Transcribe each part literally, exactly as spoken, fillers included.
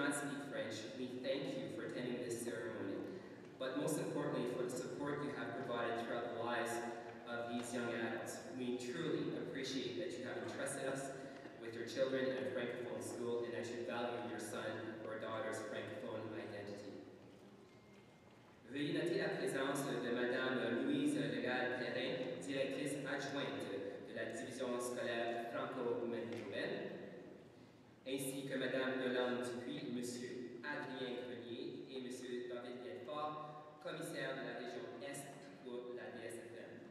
not speak French, we thank you for attending this ceremony, but most importantly for the support you have provided throughout the lives of these young adults. We truly appreciate that you have entrusted us with your children in a Francophone school and that you value your son or daughter's Francophone identity. Veuillez noter la présence de Madame Louise Legal-Perrin, directrice adjointe de la division scolaire franco-manitobaine, ainsi que Madame Yolande Dupuis, Monsieur Adrien Grenier et Monsieur David Bienfort, commissaire de la région Est pour la D S F M.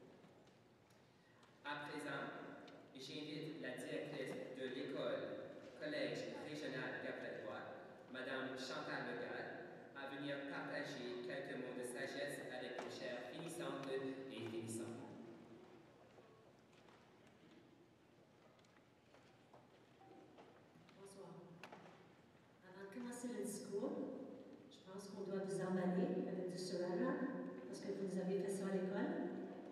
À présent, j'invite la directrice de l'école Collège régional Gabriel-Roy, Madame Chantal Legal, à venir partager quelques mots de sagesse avec nos chers finissantes et finissants. Bonsoir. Avant de commencer le discours, je pense qu'on doit vous emballer avec du Surara, parce que vous avez fait ça à l'école.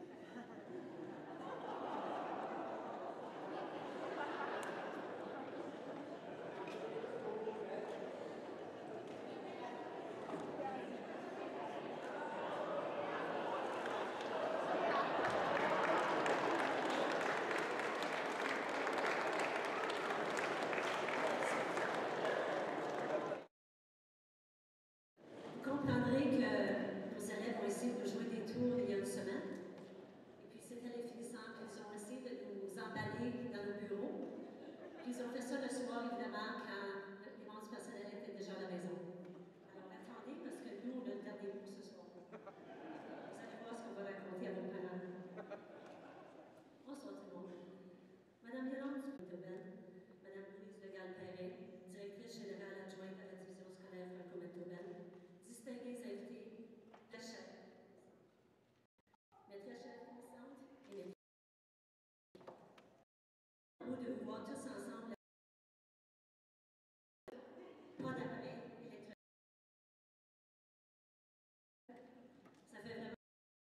Vous comprendrez que nos élèves ont essayé de jouer des tours il y a une semaine. Et puis c'était les finissants qui ont essayé de nous emballer dans nos bureaux. Puis ils ont fait ça le soir, évidemment, quand les membres du personnel étaient déjà à la maison. Alors attendez, parce que nous, on a le dernier mot ce soir. Vous allez voir ce qu'on va raconter à vos parents. Bonsoir tout le monde. Madame Yolande Dupuis, Madame Louise Legal-Perrin, directrice générale adjointe à la division scolaire franco-manitobaine, distingués invités, très chers, mes très chères finissantes et mes beau de vous voir tous ensemble. Pas d'appareil électronique. Ça fait vraiment.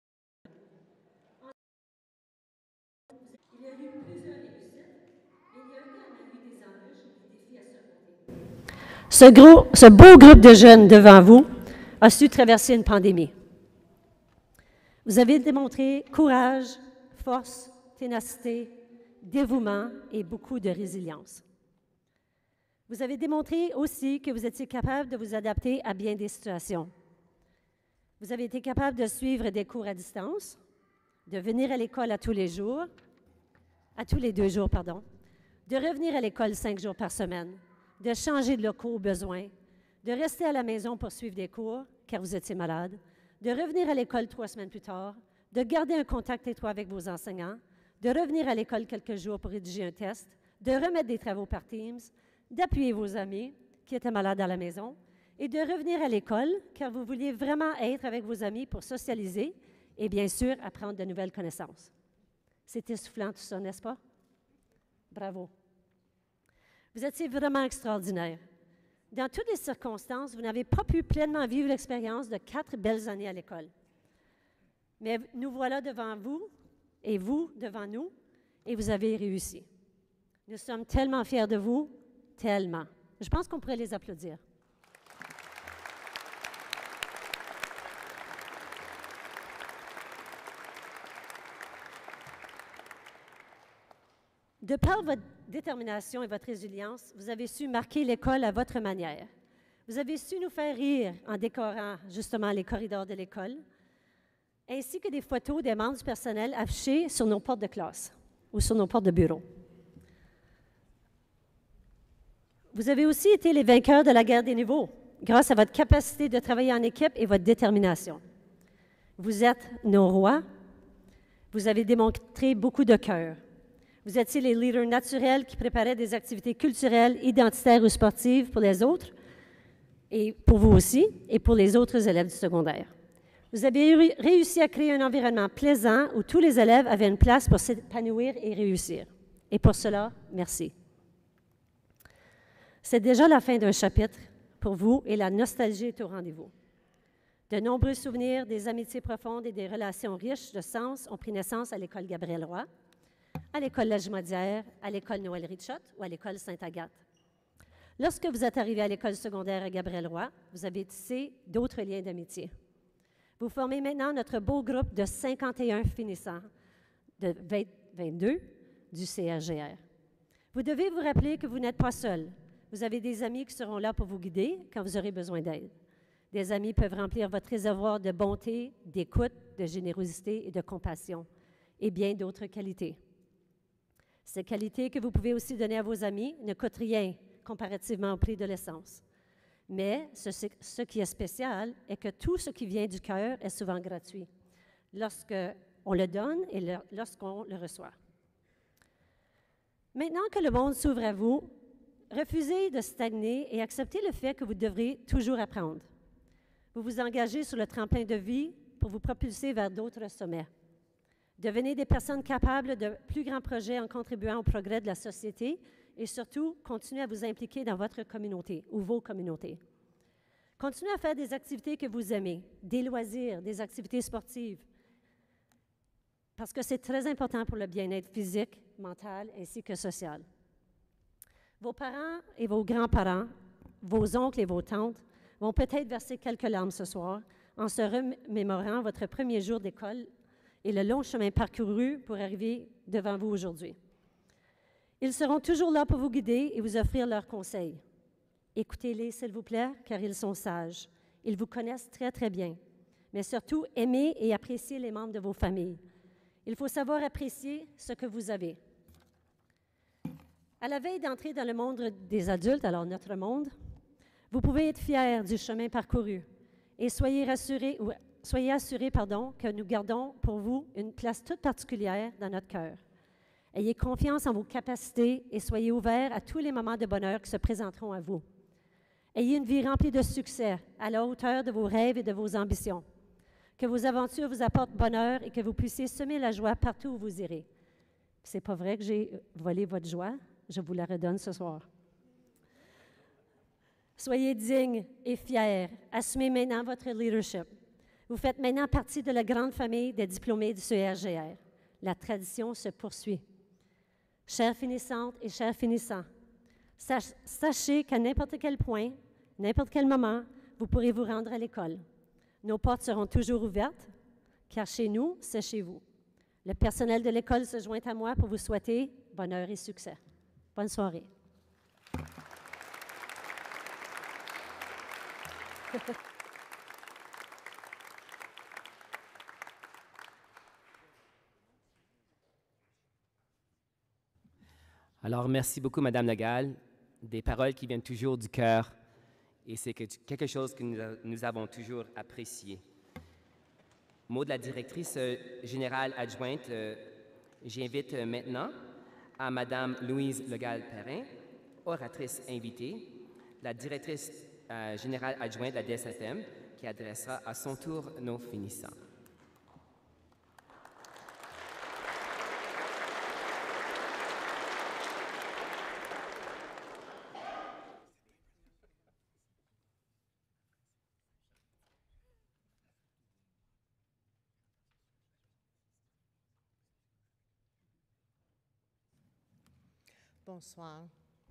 Il y a eu plusieurs réussites, mais il y a également eu des embûches et des défis à surmonter. Ce, gros, ce beau groupe de jeunes devant vous a su traverser une pandémie. Vous avez démontré courage, force, ténacité, dévouement et beaucoup de résilience. Vous avez démontré aussi que vous étiez capable de vous adapter à bien des situations. Vous avez été capable de suivre des cours à distance, de venir à l'école à tous les jours, à tous les deux jours, pardon, de revenir à l'école cinq jours par semaine, de changer de locaux au besoin, de rester à la maison pour suivre des cours, car vous étiez malade, de revenir à l'école trois semaines plus tard, de garder un contact étroit avec vos enseignants, de revenir à l'école quelques jours pour rédiger un test, de remettre des travaux par Teams, d'appuyer vos amis qui étaient malades à la maison et de revenir à l'école, car vous vouliez vraiment être avec vos amis pour socialiser et bien sûr apprendre de nouvelles connaissances. C'est essoufflant tout ça, n'est-ce pas? Bravo. Vous étiez vraiment extraordinaire. Dans toutes les circonstances, vous n'avez pas pu pleinement vivre l'expérience de quatre belles années à l'école. Mais nous voilà devant vous, et vous devant nous, et vous avez réussi. Nous sommes tellement fiers de vous, tellement. Je pense qu'on pourrait les applaudir. De par votre détermination et votre résilience, vous avez su marquer l'école à votre manière. Vous avez su nous faire rire en décorant justement les corridors de l'école, ainsi que des photos des membres du personnel affichées sur nos portes de classe ou sur nos portes de bureau. Vous avez aussi été les vainqueurs de la guerre des niveaux, grâce à votre capacité de travailler en équipe et votre détermination. Vous êtes nos rois. Vous avez démontré beaucoup de cœur. Vous étiez les leaders naturels qui préparaient des activités culturelles, identitaires ou sportives pour les autres, et pour vous aussi, et pour les autres élèves du secondaire. Vous avez réussi à créer un environnement plaisant où tous les élèves avaient une place pour s'épanouir et réussir. Et pour cela, merci. C'est déjà la fin d'un chapitre pour vous et la nostalgie est au rendez-vous. De nombreux souvenirs, des amitiés profondes et des relations riches de sens ont pris naissance à l'école Gabriel-Roy, à l'école La Jumadière, à l'école Noël Richotte ou à l'école Sainte-Agathe. Lorsque vous êtes arrivé à l'école secondaire à Gabriel-Roy, vous avez tissé d'autres liens d'amitié. Vous formez maintenant notre beau groupe de cinquante et un finissants de vingt, vingt-deux du C R G R. Vous devez vous rappeler que vous n'êtes pas seul. Vous avez des amis qui seront là pour vous guider quand vous aurez besoin d'aide. Des amis peuvent remplir votre réservoir de bonté, d'écoute, de générosité et de compassion, et bien d'autres qualités. Ces qualités que vous pouvez aussi donner à vos amis ne coûtent rien comparativement au prix de l'essence. Mais ce, ce qui est spécial est que tout ce qui vient du cœur est souvent gratuit lorsqu'on le donne et le, lorsqu'on le reçoit. Maintenant que le monde s'ouvre à vous, refusez de stagner et acceptez le fait que vous devrez toujours apprendre. Vous vous engagez sur le tremplin de vie pour vous propulser vers d'autres sommets. Devenez des personnes capables de plus grands projets en contribuant au progrès de la société et surtout, continuez à vous impliquer dans votre communauté ou vos communautés. Continuez à faire des activités que vous aimez, des loisirs, des activités sportives, parce que c'est très important pour le bien-être physique, mental ainsi que social. Vos parents et vos grands-parents, vos oncles et vos tantes vont peut-être verser quelques larmes ce soir en se remémorant votre premier jour d'école et le long chemin parcouru pour arriver devant vous aujourd'hui. Ils seront toujours là pour vous guider et vous offrir leurs conseils. Écoutez-les, s'il vous plaît, car ils sont sages. Ils vous connaissent très, très bien. Mais surtout, aimez et appréciez les membres de vos familles. Il faut savoir apprécier ce que vous avez. À la veille d'entrer dans le monde des adultes, alors notre monde, vous pouvez être fiers du chemin parcouru et soyez rassurés, ou, soyez assurés pardon, que nous gardons pour vous une place toute particulière dans notre cœur. Ayez confiance en vos capacités et soyez ouverts à tous les moments de bonheur qui se présenteront à vous. Ayez une vie remplie de succès, à la hauteur de vos rêves et de vos ambitions. Que vos aventures vous apportent bonheur et que vous puissiez semer la joie partout où vous irez. C'est pas vrai que j'ai volé votre joie, je vous la redonne ce soir. Soyez dignes et fiers. Assumez maintenant votre leadership. Vous faites maintenant partie de la grande famille des diplômés du C R G R. La tradition se poursuit. Chères finissantes et chers finissants, sachez qu'à n'importe quel point, n'importe quel moment, vous pourrez vous rendre à l'école. Nos portes seront toujours ouvertes, car chez nous, c'est chez vous. Le personnel de l'école se joint à moi pour vous souhaiter bonheur et succès. Bonne soirée. Alors, merci beaucoup, Madame Legal. Des paroles qui viennent toujours du cœur et c'est quelque chose que nous, nous avons toujours apprécié. Mot de la directrice euh, générale adjointe, euh, j'invite euh, maintenant à Madame Louise Legal-Perrin, oratrice invitée, la directrice euh, générale adjointe de la D S F M, qui adressera à son tour nos finissants. Bonsoir.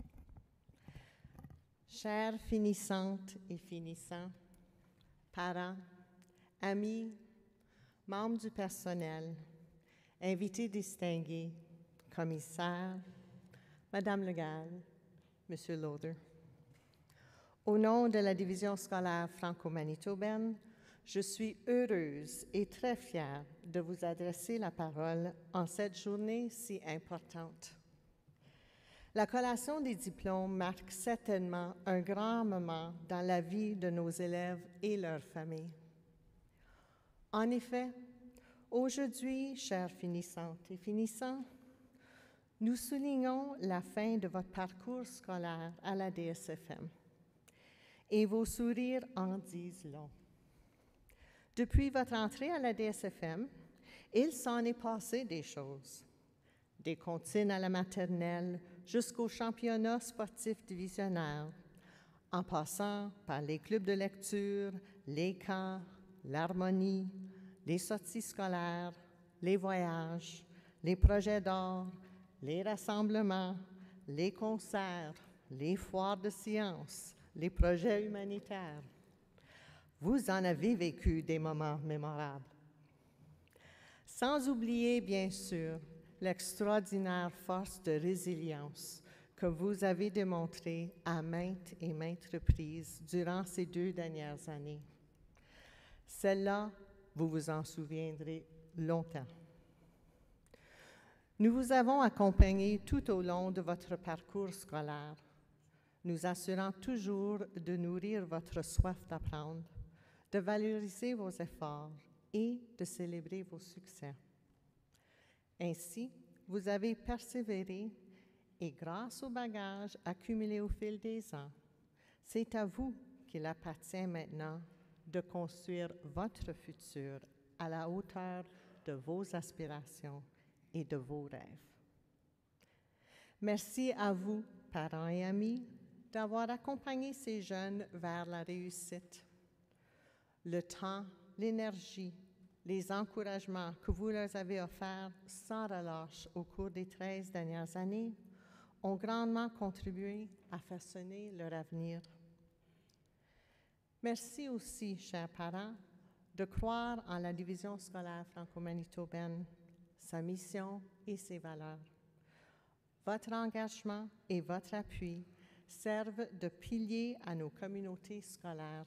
Chères finissantes et finissants, parents, amis, membres du personnel, invités distingués, commissaires, Madame Legal, Monsieur Loader. Au nom de la Division scolaire franco-manitobaine, je suis heureuse et très fière de vous adresser la parole en cette journée si importante. La collation des diplômes marque certainement un grand moment dans la vie de nos élèves et leurs familles. En effet, aujourd'hui, chères finissantes et finissants, nous soulignons la fin de votre parcours scolaire à la D S F M. Et vos sourires en disent long. Depuis votre entrée à la D S F M, il s'en est passé des choses. Des comptines à la maternelle jusqu'au championnat sportif divisionnaire, en passant par les clubs de lecture, les camps, l'harmonie, les sorties scolaires, les voyages, les projets d'art, les rassemblements, les concerts, les foires de sciences, les projets humanitaires. Vous en avez vécu des moments mémorables. Sans oublier, bien sûr, l'extraordinaire force de résilience que vous avez démontrée à maintes et maintes reprises durant ces deux dernières années. Celle-là, vous vous en souviendrez longtemps. Nous vous avons accompagné tout au long de votre parcours scolaire, nous assurant toujours de nourrir votre soif d'apprendre, de valoriser vos efforts et de célébrer vos succès. Ainsi, vous avez persévéré et grâce au bagage accumulé au fil des ans, c'est à vous qu'il appartient maintenant de construire votre futur à la hauteur de vos aspirations et de vos rêves. Merci à vous, parents et amis, d'avoir accompagné ces jeunes vers la réussite. Le temps, l'énergie, les encouragements que vous leur avez offerts sans relâche au cours des treize dernières années ont grandement contribué à façonner leur avenir. Merci aussi, chers parents, de croire en la division scolaire franco-manitobaine, sa mission et ses valeurs. Votre engagement et votre appui servent de piliers à nos communautés scolaires.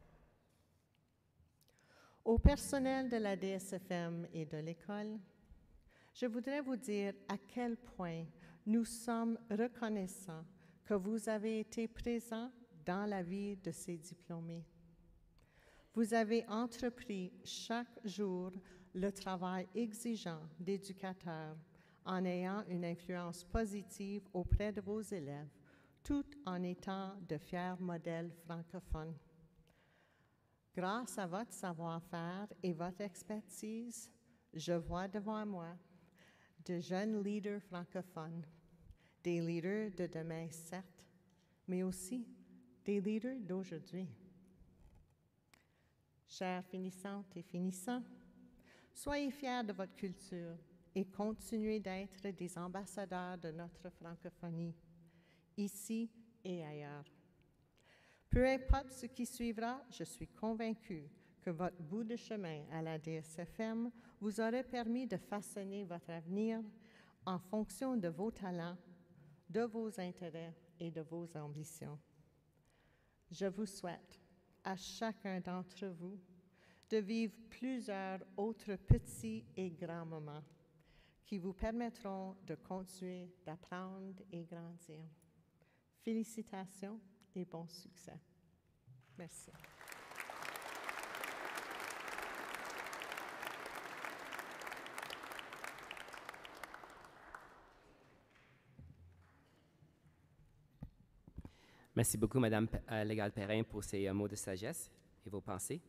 Au personnel de la D S F M et de l'école, je voudrais vous dire à quel point nous sommes reconnaissants que vous avez été présents dans la vie de ces diplômés. Vous avez entrepris chaque jour le travail exigeant d'éducateur en ayant une influence positive auprès de vos élèves, tout en étant de fiers modèles francophones. Grâce à votre savoir-faire et votre expertise, je vois devant moi de jeunes leaders francophones, des leaders de demain, certes, mais aussi des leaders d'aujourd'hui. Chères finissantes et finissants, soyez fiers de votre culture et continuez d'être des ambassadeurs de notre francophonie, ici et ailleurs. Peu importe ce qui suivra, je suis convaincue que votre bout de chemin à la D S F M vous aurait permis de façonner votre avenir en fonction de vos talents, de vos intérêts et de vos ambitions. Je vous souhaite à chacun d'entre vous de vivre plusieurs autres petits et grands moments qui vous permettront de continuer d'apprendre et grandir. Félicitations et bon succès. Merci. Merci beaucoup, Madame euh, Légal-Perrin, pour ces euh, mots de sagesse et vos pensées.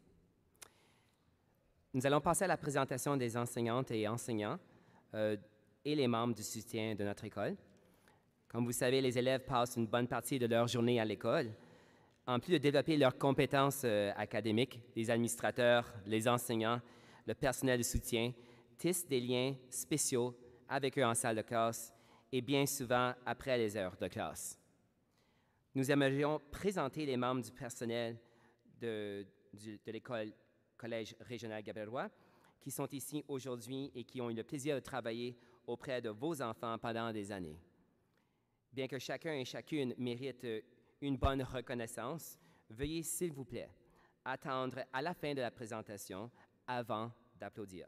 Nous allons passer à la présentation des enseignantes et enseignants euh, et les membres du soutien de notre école. Comme vous savez, les élèves passent une bonne partie de leur journée à l'école. En plus de développer leurs compétences euh, académiques, les administrateurs, les enseignants, le personnel de soutien tissent des liens spéciaux avec eux en salle de classe et bien souvent après les heures de classe. Nous aimerions présenter les membres du personnel de, du, de l'école Collège régional Gabriel-Roy qui sont ici aujourd'hui et qui ont eu le plaisir de travailler auprès de vos enfants pendant des années. Bien que chacun et chacune mérite une bonne reconnaissance, veuillez, s'il vous plaît, attendre à la fin de la présentation avant d'applaudir.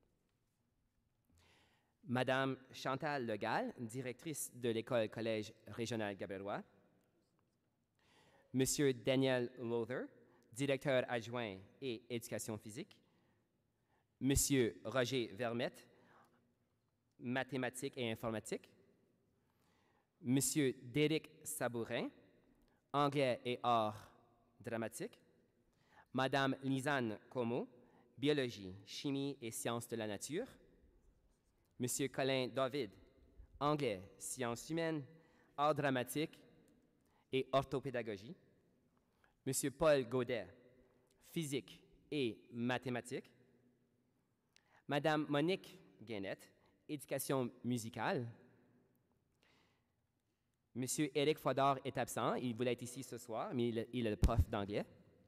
Madame Chantal Legal, directrice de l'école Collège régional Gabriel-Roy. Monsieur Daniel Lowther, directeur adjoint et éducation physique. Monsieur Roger Vermette, mathématiques et informatique. Monsieur Déric Sabourin, anglais et arts dramatiques. Madame Lisanne Como, biologie, chimie et sciences de la nature. Monsieur Colin David, anglais, sciences humaines, arts dramatiques et orthopédagogie. Monsieur Paul Gaudet, physique et mathématiques. Madame Monique Guénette, éducation musicale. Monsieur Éric Fodor est absent. Il voulait être ici ce soir, mais il, il est le prof d'anglais.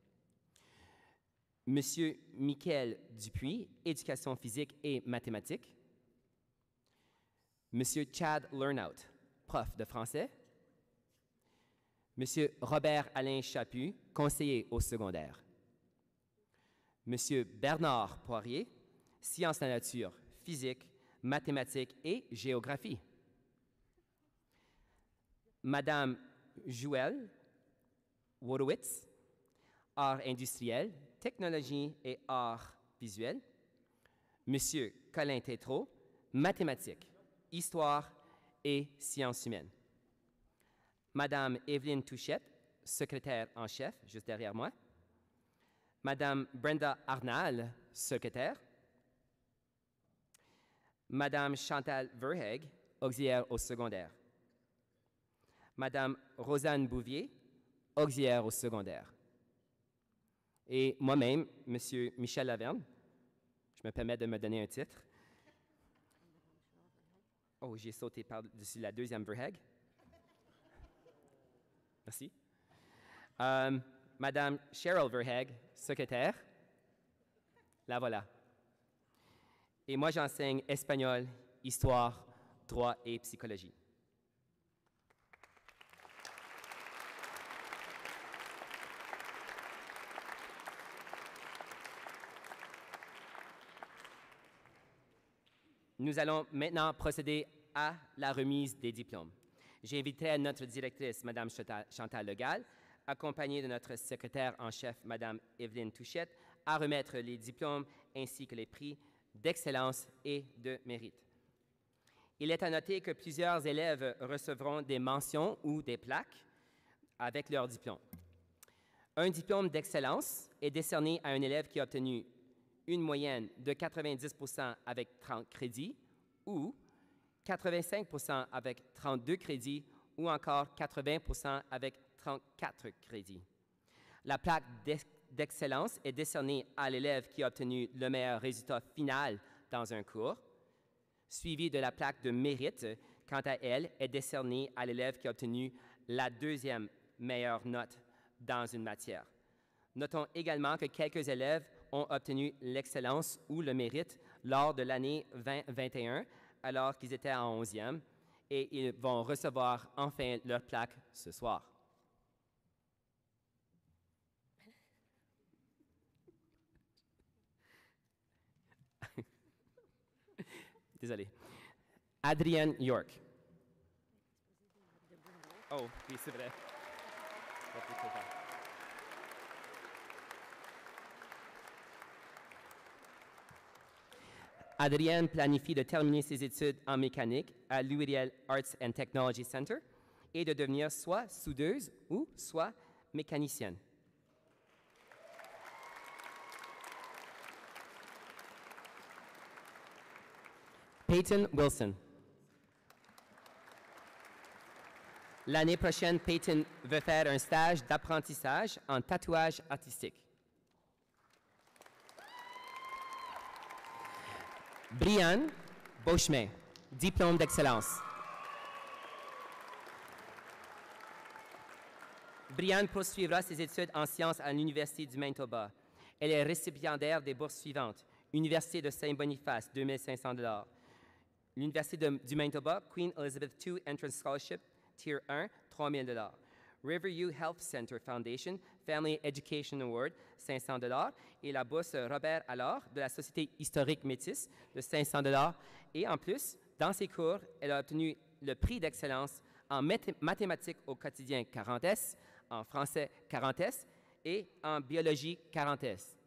Monsieur Michael Dupuis, éducation physique et mathématiques. Monsieur Chad Lernout, prof de français. Monsieur Robert Alain Chaput, conseiller au secondaire. Monsieur Bernard Poirier, sciences de la nature, physique, mathématiques et géographie. Madame Joëlle Wodowitz, arts industriels, technologie et arts visuels. Monsieur Colin Tétrault, mathématiques, histoire et sciences humaines. Madame Evelyne Touchette, secrétaire en chef, juste derrière moi. Madame Brenda Arnal, secrétaire. Madame Chantal Verheg, auxiliaire au secondaire. Madame Rosanne Bouvier, auxiliaire au secondaire. Et moi-même, Monsieur Michel Laverne, je me permets de me donner un titre. Oh, j'ai sauté par-dessus la deuxième Verheg. Merci. Euh, Madame Cheryl Verheg, secrétaire. La voilà. Et moi, j'enseigne espagnol, histoire, droit et psychologie. Nous allons maintenant procéder à la remise des diplômes. J'inviterai notre directrice, Mme Chantal Legal, accompagnée de notre secrétaire en chef, Mme Evelyne Touchette, à remettre les diplômes ainsi que les prix d'excellence et de mérite. Il est à noter que plusieurs élèves recevront des mentions ou des plaques avec leur diplôme. Un diplôme d'excellence est décerné à un élève qui a obtenu une moyenne de quatre-vingt-dix pour cent avec trente crédits ou quatre-vingt-cinq pour cent avec trente-deux crédits ou encore quatre-vingts pour cent avec trente-quatre crédits. La plaque d'excellence est décernée à l'élève qui a obtenu le meilleur résultat final dans un cours, suivi de la plaque de mérite, quant à elle, est décernée à l'élève qui a obtenu la deuxième meilleure note dans une matière. Notons également que quelques élèves ont obtenu l'excellence ou le mérite lors de l'année vingt vingt et un, alors qu'ils étaient en onzième, et ils vont recevoir enfin leur plaque ce soir. Désolé. Adrienne York. Oh, oui, c'est vrai. Adrienne planifie de terminer ses études en mécanique à l'U R L Arts and Technology Center et de devenir soit soudeuse ou soit mécanicienne. Peyton Wilson. L'année prochaine, Peyton veut faire un stage d'apprentissage en tatouage artistique. Brianne Beauchemin, diplôme d'excellence. Brianne poursuivra ses études en sciences à l'Université du Manitoba. Elle est récipiendaire des bourses suivantes. Université de Saint-Boniface, deux mille cinq cents dollars. L'Université de, du Manitoba, Queen Elizabeth deux Entrance Scholarship, Tier un, trois mille dollars. Riverview Health Center Foundation, Family Education Award, cinq cents dollars. Et la bourse Robert Allard de la Société historique métisse de cinq cents dollars. Et en plus, dans ses cours, elle a obtenu le prix d'excellence en mathématiques au quotidien quarante S, en français quarante S et en biologie quarante S.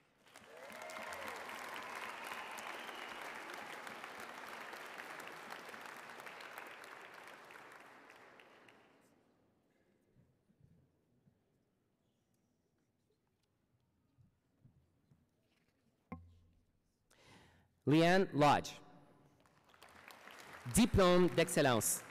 Leanne Lodge. Diplôme d'excellence.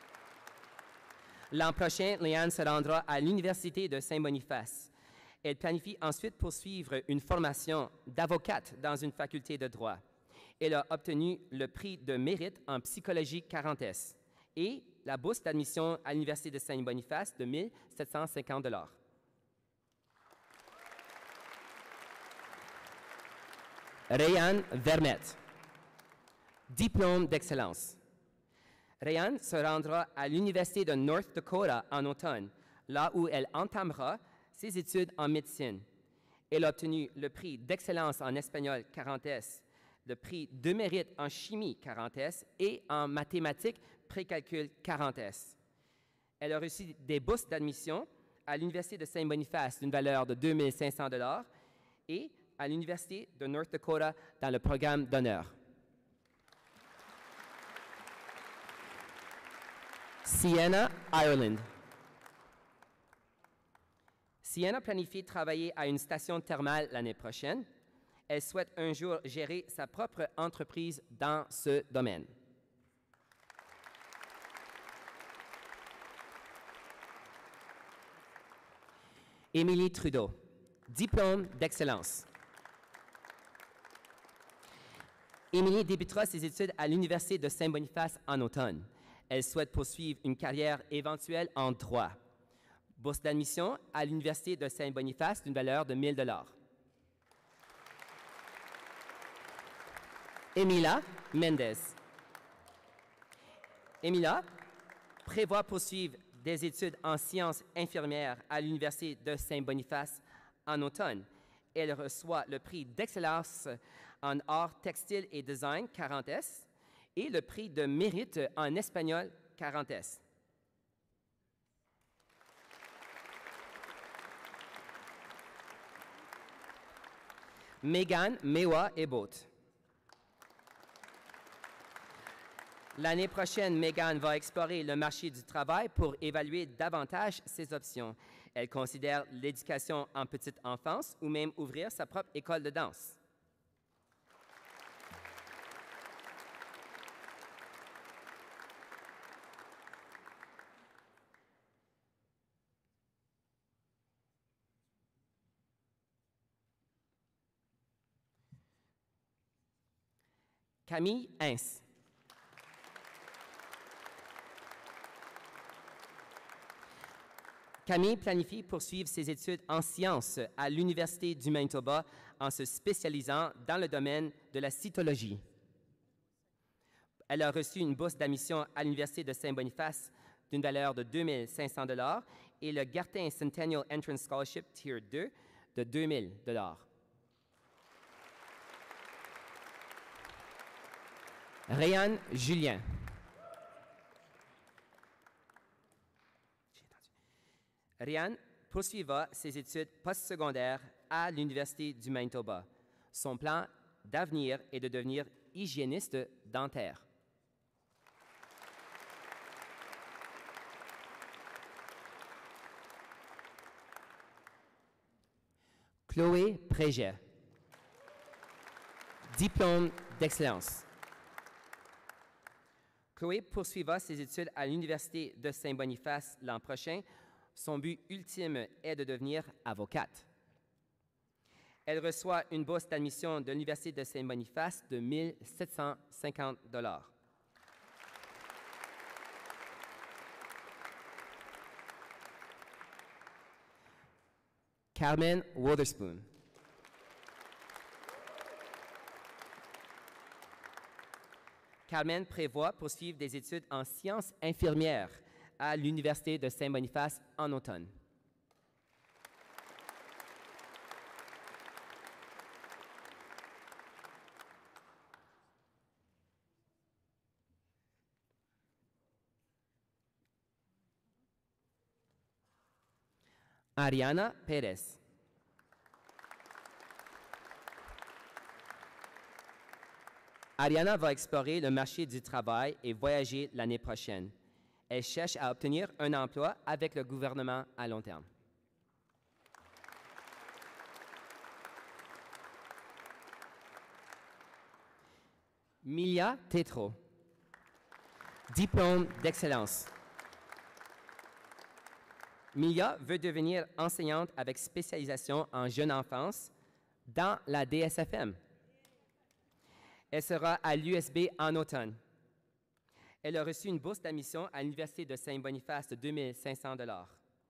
L'an prochain, Leanne se rendra à l'Université de Saint-Boniface. Elle planifie ensuite poursuivre une formation d'avocate dans une faculté de droit. Elle a obtenu le prix de mérite en psychologie quarante S et la bourse d'admission à l'Université de Saint-Boniface de mille sept cent cinquante dollars. Rayanne Vermette, diplôme d'excellence. Rayanne se rendra à l'Université de North Dakota en automne, là où elle entamera ses études en médecine. Elle a obtenu le prix d'excellence en espagnol quarante S, le prix de mérite en chimie quarante S et en mathématiques précalcul quarante S. Elle a reçu des bourses d'admission à l'Université de Saint-Boniface d'une valeur de deux mille cinq cents dollars et à l'Université de North Dakota dans le programme d'honneur. Sienna Ireland. Sienna planifie travailler à une station thermale l'année prochaine. Elle souhaite un jour gérer sa propre entreprise dans ce domaine. Émilie Trudeau, diplôme d'excellence. Émilie débutera ses études à l'Université de Saint-Boniface en automne. Elle souhaite poursuivre une carrière éventuelle en droit. Bourse d'admission à l'Université de Saint-Boniface d'une valeur de mille dollars. Emila Mendez. Emila prévoit poursuivre des études en sciences infirmières à l'Université de Saint-Boniface en automne. Elle reçoit le prix d'excellence en arts textiles et design quarante S et le prix de mérite en espagnol quarante S. Megan Mewa Ebot. L'année prochaine, Megan va explorer le marché du travail pour évaluer davantage ses options. Elle considère l'éducation en petite enfance ou même ouvrir sa propre école de danse. Camille Hens. Camille planifie poursuivre ses études en sciences à l'Université du Manitoba en se spécialisant dans le domaine de la cytologie. Elle a reçu une bourse d'admission à l'Université de Saint-Boniface d'une valeur de deux mille cinq cents dollars et le Gartin Centennial Entrance Scholarship Tier deux de deux mille dollars. Rayane Julien. Rayane poursuivra ses études postsecondaires à l'Université du Manitoba. Son plan d'avenir est de devenir hygiéniste dentaire. Chloé Préget. Diplôme d'excellence. Chloé poursuivra ses études à l'Université de Saint-Boniface l'an prochain. Son but ultime est de devenir avocate. Elle reçoit une bourse d'admission de l'Université de Saint-Boniface de mille sept cent cinquante dollars. Carmen Wotherspoon. Carmen prévoit poursuivre des études en sciences infirmières à l'Université de Saint-Boniface en automne. Ariana Pérez. Ariana va explorer le marché du travail et voyager l'année prochaine. Elle cherche à obtenir un emploi avec le gouvernement à long terme. Milia Tétro. Diplôme d'excellence. Milia veut devenir enseignante avec spécialisation en jeune enfance dans la D S F M. Elle sera à l'U S B en automne. Elle a reçu une bourse d'admission à l'Université de Saint-Boniface de deux mille cinq cents dollars.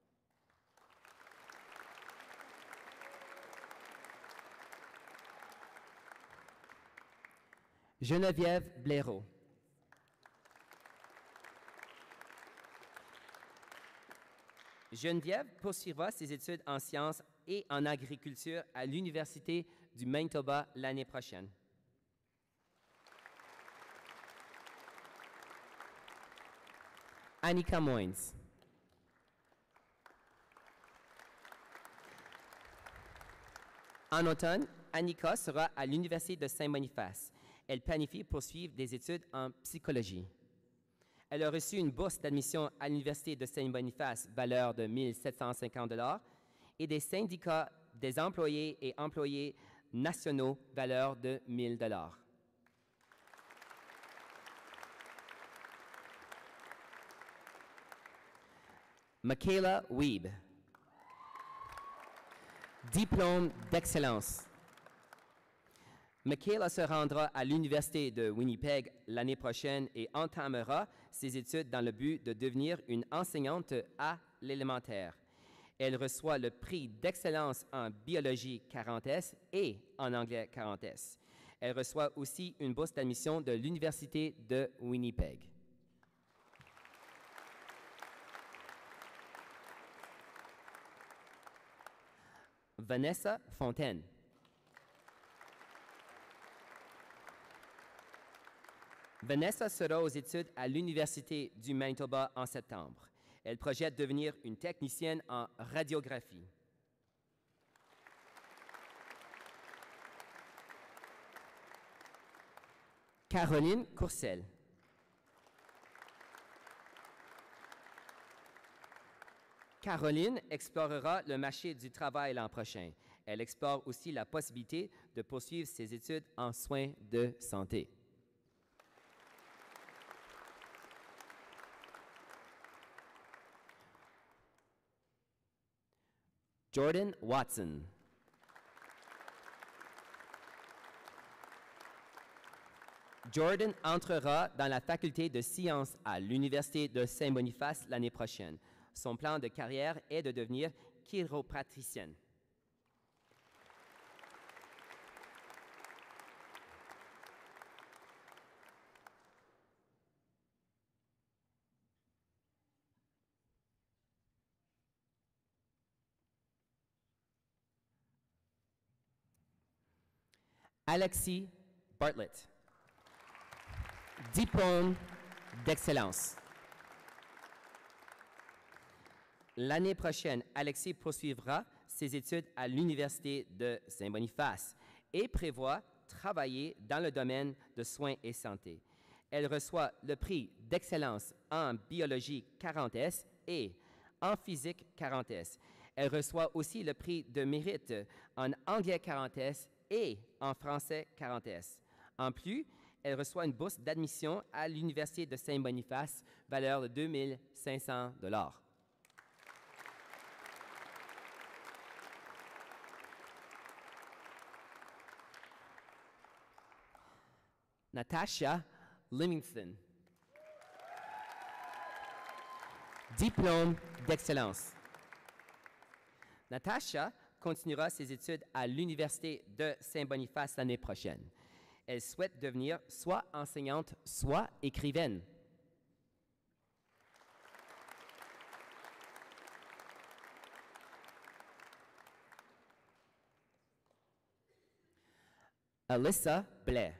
Geneviève Blaireau. Geneviève poursuivra ses études en sciences et en agriculture à l'Université du Manitoba l'année prochaine. Annika Moins. En automne, Annika sera à l'Université de Saint-Boniface. Elle planifie poursuivre des études en psychologie. Elle a reçu une bourse d'admission à l'Université de Saint-Boniface, valeur de mille sept cent cinquante dollars, et des syndicats des employés et employés nationaux, valeur de mille dollars. Michaela Weeb. Diplôme d'excellence. Michaela se rendra à l'Université de Winnipeg l'année prochaine et entamera ses études dans le but de devenir une enseignante à l'élémentaire. Elle reçoit le prix d'excellence en biologie quarante S et en anglais quarante S. Elle reçoit aussi une bourse d'admission de l'Université de Winnipeg. Vanessa Fontaine. Vanessa sera aux études à l'Université du Manitoba en septembre. Elle projette devenir une technicienne en radiographie. Caroline Courcelle. Caroline explorera le marché du travail l'an prochain. Elle explore aussi la possibilité de poursuivre ses études en soins de santé. Jordan Watson. Jordan entrera dans la faculté de sciences à l'Université de Saint-Boniface l'année prochaine. Son plan de carrière est de devenir chiropratricienne. Alexis Bartlett. Diplôme d'excellence. L'année prochaine, Alexis poursuivra ses études à l'Université de Saint-Boniface et prévoit travailler dans le domaine de soins et santé. Elle reçoit le prix d'excellence en biologie quarante S et en physique quarante S. Elle reçoit aussi le prix de mérite en anglais quarante S et en français quarante S. En plus, elle reçoit une bourse d'admission à l'Université de Saint-Boniface, valeur de deux mille cinq cents dollars. Natasha Livingston. Diplôme d'excellence. Natasha continuera ses études à l'Université de Saint-Boniface l'année prochaine. Elle souhaite devenir soit enseignante, soit écrivaine. Alyssa Blais.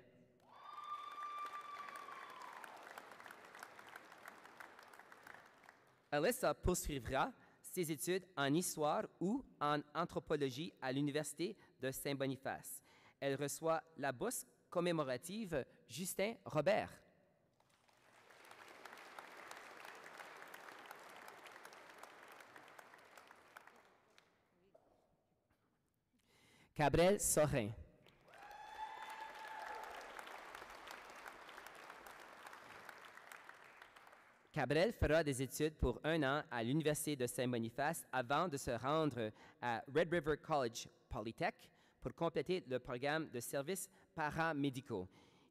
Alyssa poursuivra ses études en histoire ou en anthropologie à l'Université de Saint-Boniface. Elle reçoit la bourse commémorative Justin Robert. Cabrel Sorin. Cabrel fera des études pour un an à l'Université de Saint-Boniface avant de se rendre à Red River College Polytech pour compléter le programme de services paramédicaux.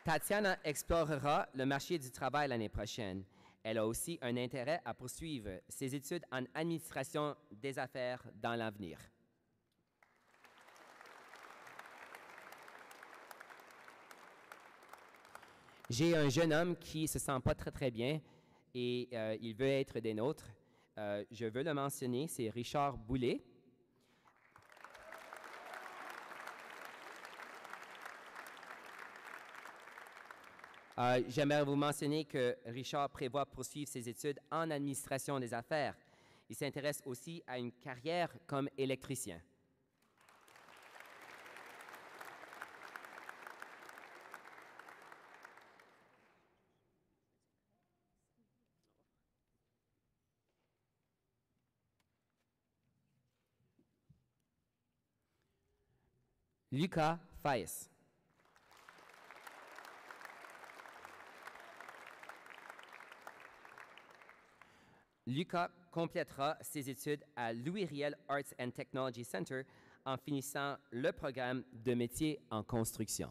Tatiana explorera le marché du travail l'année prochaine. Elle a aussi un intérêt à poursuivre ses études en administration des affaires dans l'avenir. J'ai un jeune homme qui ne se sent pas très très bien et euh, il veut être des nôtres. Euh, je veux le mentionner, c'est Richard Boulet. Euh, J'aimerais vous mentionner que Richard prévoit poursuivre ses études en administration des affaires. Il s'intéresse aussi à une carrière comme électricien. Lucas Faes. Lucas complétera ses études à Louis Riel Arts and Technology Center en finissant le programme de métier en construction.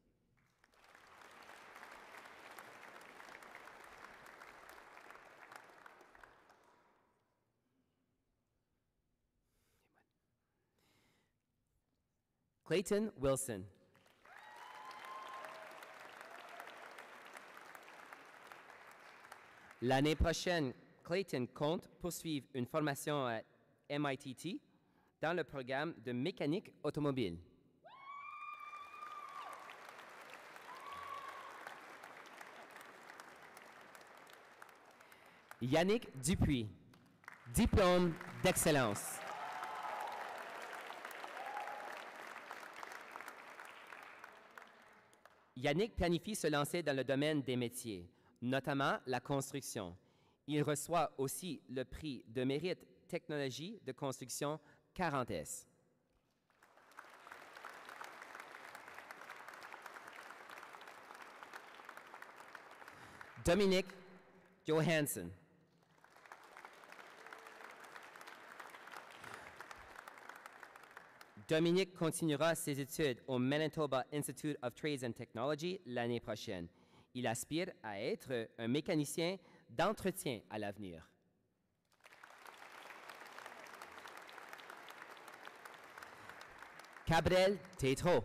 Clayton Wilson. L'année prochaine, Clayton compte poursuivre une formation à M I T T dans le programme de mécanique automobile. Yannick Dupuis, diplôme d'excellence. Yannick planifie se lancer dans le domaine des métiers, notamment la construction. Il reçoit aussi le prix de mérite technologie de construction quarante S. Dominique Johansson. Dominique continuera ses études au Manitoba Institute of Trades and Technology l'année prochaine. Il aspire à être un mécanicien d'entretien à l'avenir. Cabrel Tétro.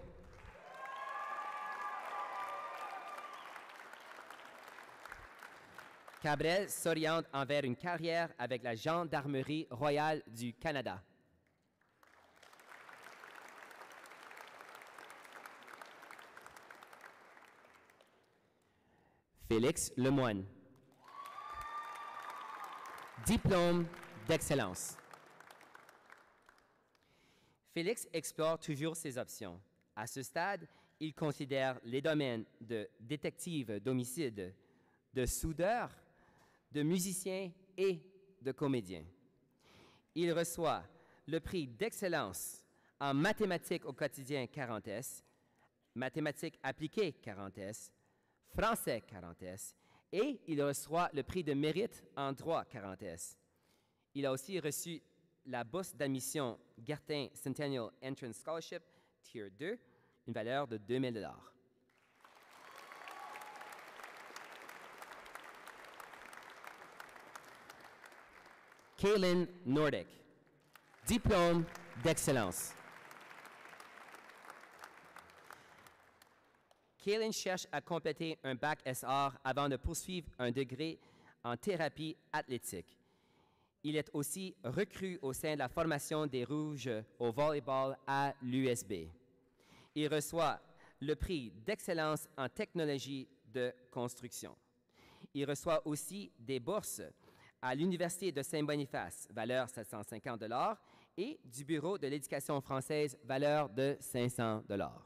Cabrel s'oriente envers une carrière avec la Gendarmerie royale du Canada. Félix Lemoine. Diplôme d'excellence. Félix explore toujours ses options. À ce stade, il considère les domaines de détective d'homicide, de soudeur, de musicien et de comédien. Il reçoit le prix d'excellence en mathématiques au quotidien quarante S, mathématiques appliquées quarante S, français quarante S, et il reçoit le prix de mérite en droit quarante S. Il a aussi reçu la bourse d'admission Gertin Centennial Entrance Scholarship Tier deux, une valeur de deux mille dollars. Kaylin Nordic, diplôme d'excellence. Kaylin cherche à compléter un bac S R avant de poursuivre un degré en thérapie athlétique. Il est aussi recru au sein de la formation des Rouges au volleyball à l'U S B. Il reçoit le prix d'excellence en technologie de construction. Il reçoit aussi des bourses à l'Université de Saint-Boniface, valeur sept cent cinquante dollars, et du Bureau de l'éducation française, valeur de cinq cents dollars.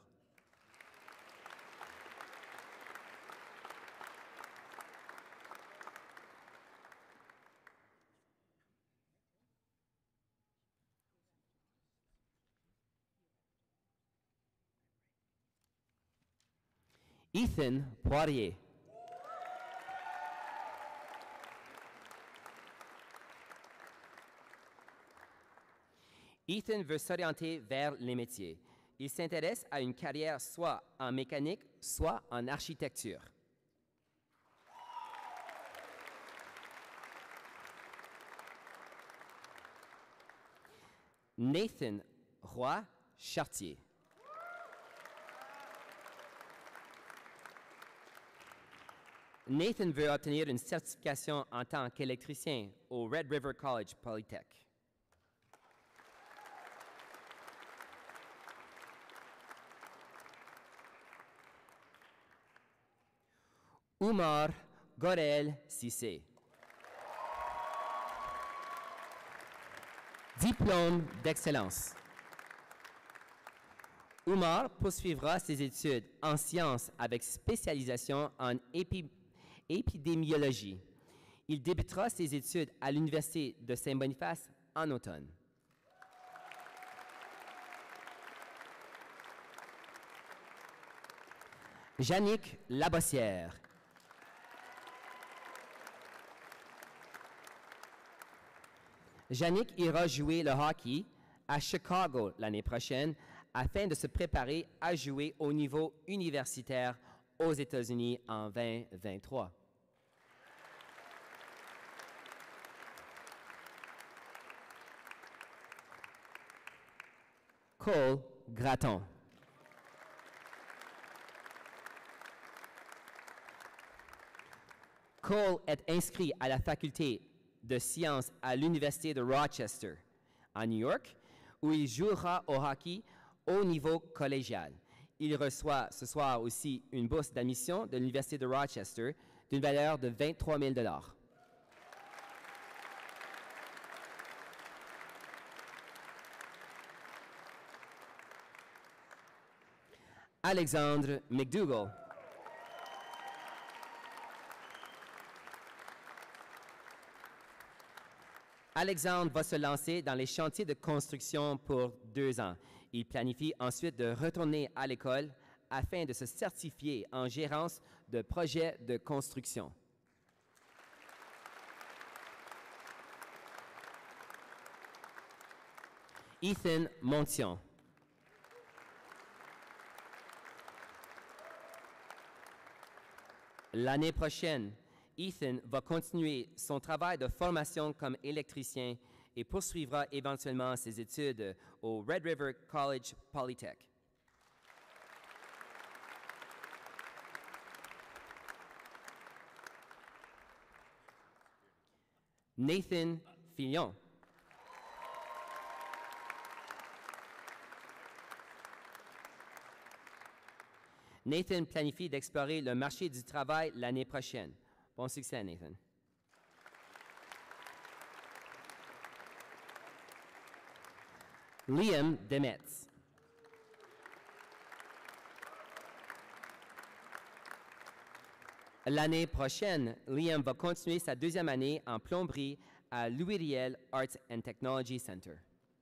Ethan Poirier. Ethan veut s'orienter vers les métiers. Il s'intéresse à une carrière soit en mécanique, soit en architecture. Nathan Roy Chartier. Nathan veut obtenir une certification en tant qu'électricien au Red River College Polytech. Oumar Gorel Cissé. Diplôme d'excellence. Oumar poursuivra ses études en sciences avec spécialisation en épi- épidémiologie. Il débutera ses études à l'Université de Saint-Boniface en automne. Jannick Labossière. Jannick ira jouer le hockey à Chicago l'année prochaine afin de se préparer à jouer au niveau universitaire aux États-Unis en vingt vingt-trois. Cole Gratton. Cole est inscrit à la faculté de sciences à l'Université de Rochester, à New York, où il jouera au hockey au niveau collégial. Il reçoit ce soir aussi une bourse d'admission de l'Université de Rochester d'une valeur de vingt-trois mille dollars. Alexandre McDougall. Alexandre va se lancer dans les chantiers de construction pour deux ans. Il planifie ensuite de retourner à l'école afin de se certifier en gérance de projets de construction. Ethan Montion. L'année prochaine, Ethan va continuer son travail de formation comme électricien et poursuivra éventuellement ses études au Red River College Polytech. Nathan Fillon. Nathan planifie d'explorer le marché du travail l'année prochaine. Bon succès, Nathan. Liam Demetz. L'année prochaine, Liam va continuer sa deuxième année en plomberie à Louis Riel Arts and Technology Center.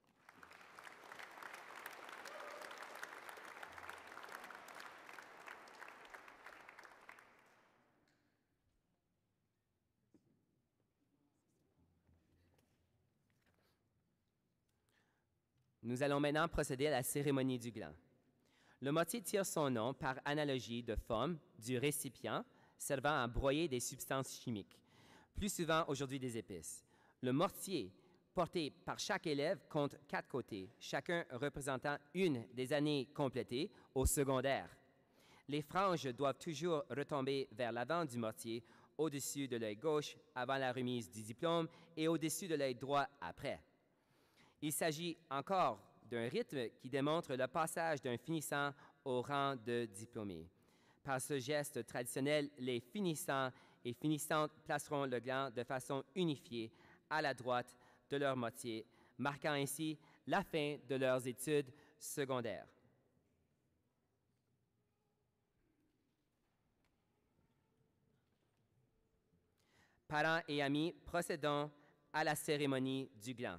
Nous allons maintenant procéder à la cérémonie du gland. Le mortier tire son nom par analogie de forme du récipient servant à broyer des substances chimiques, plus souvent aujourd'hui des épices. Le mortier, porté par chaque élève, compte quatre côtés, chacun représentant une des années complétées au secondaire. Les franges doivent toujours retomber vers l'avant du mortier, au-dessus de l'œil gauche avant la remise du diplôme et au-dessus de l'œil droit après. Il s'agit encore d'un rythme qui démontre le passage d'un finissant au rang de diplômé. Par ce geste traditionnel, les finissants et finissantes placeront le gland de façon unifiée à la droite de leur mortier, marquant ainsi la fin de leurs études secondaires. Parents et amis, procédons à la cérémonie du gland.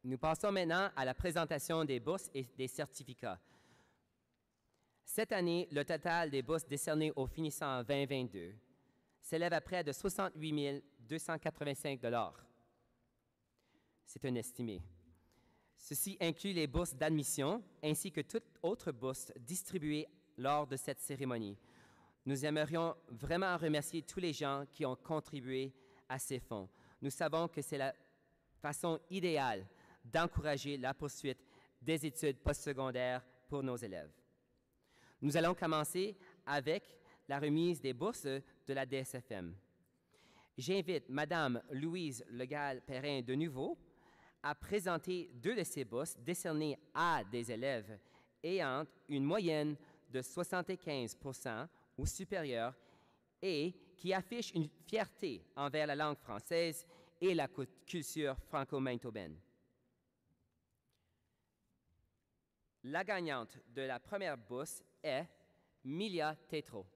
Nous passons maintenant à la présentation des bourses et des certificats. Cette année, le total des bourses décernées aux finissants vingt vingt-deux s'élève à près de soixante-huit mille deux cent quatre-vingt-cinq dollars. C'est un estimé. Ceci inclut les bourses d'admission ainsi que toute autre bourse distribuée lors de cette cérémonie. Nous aimerions vraiment remercier tous les gens qui ont contribué à ces fonds. Nous savons que c'est la façon idéale d'encourager la poursuite des études postsecondaires pour nos élèves. Nous allons commencer avec la remise des bourses de la D S F M. J'invite Mme Louise Legal-Perrin de nouveau à présenter deux de ces bourses décernées à des élèves ayant une moyenne de soixante-quinze pour cent ou supérieure et qui affichent une fierté envers la langue française et la culture franco-manitobaine. La gagnante de la première bourse est Milia Tétro.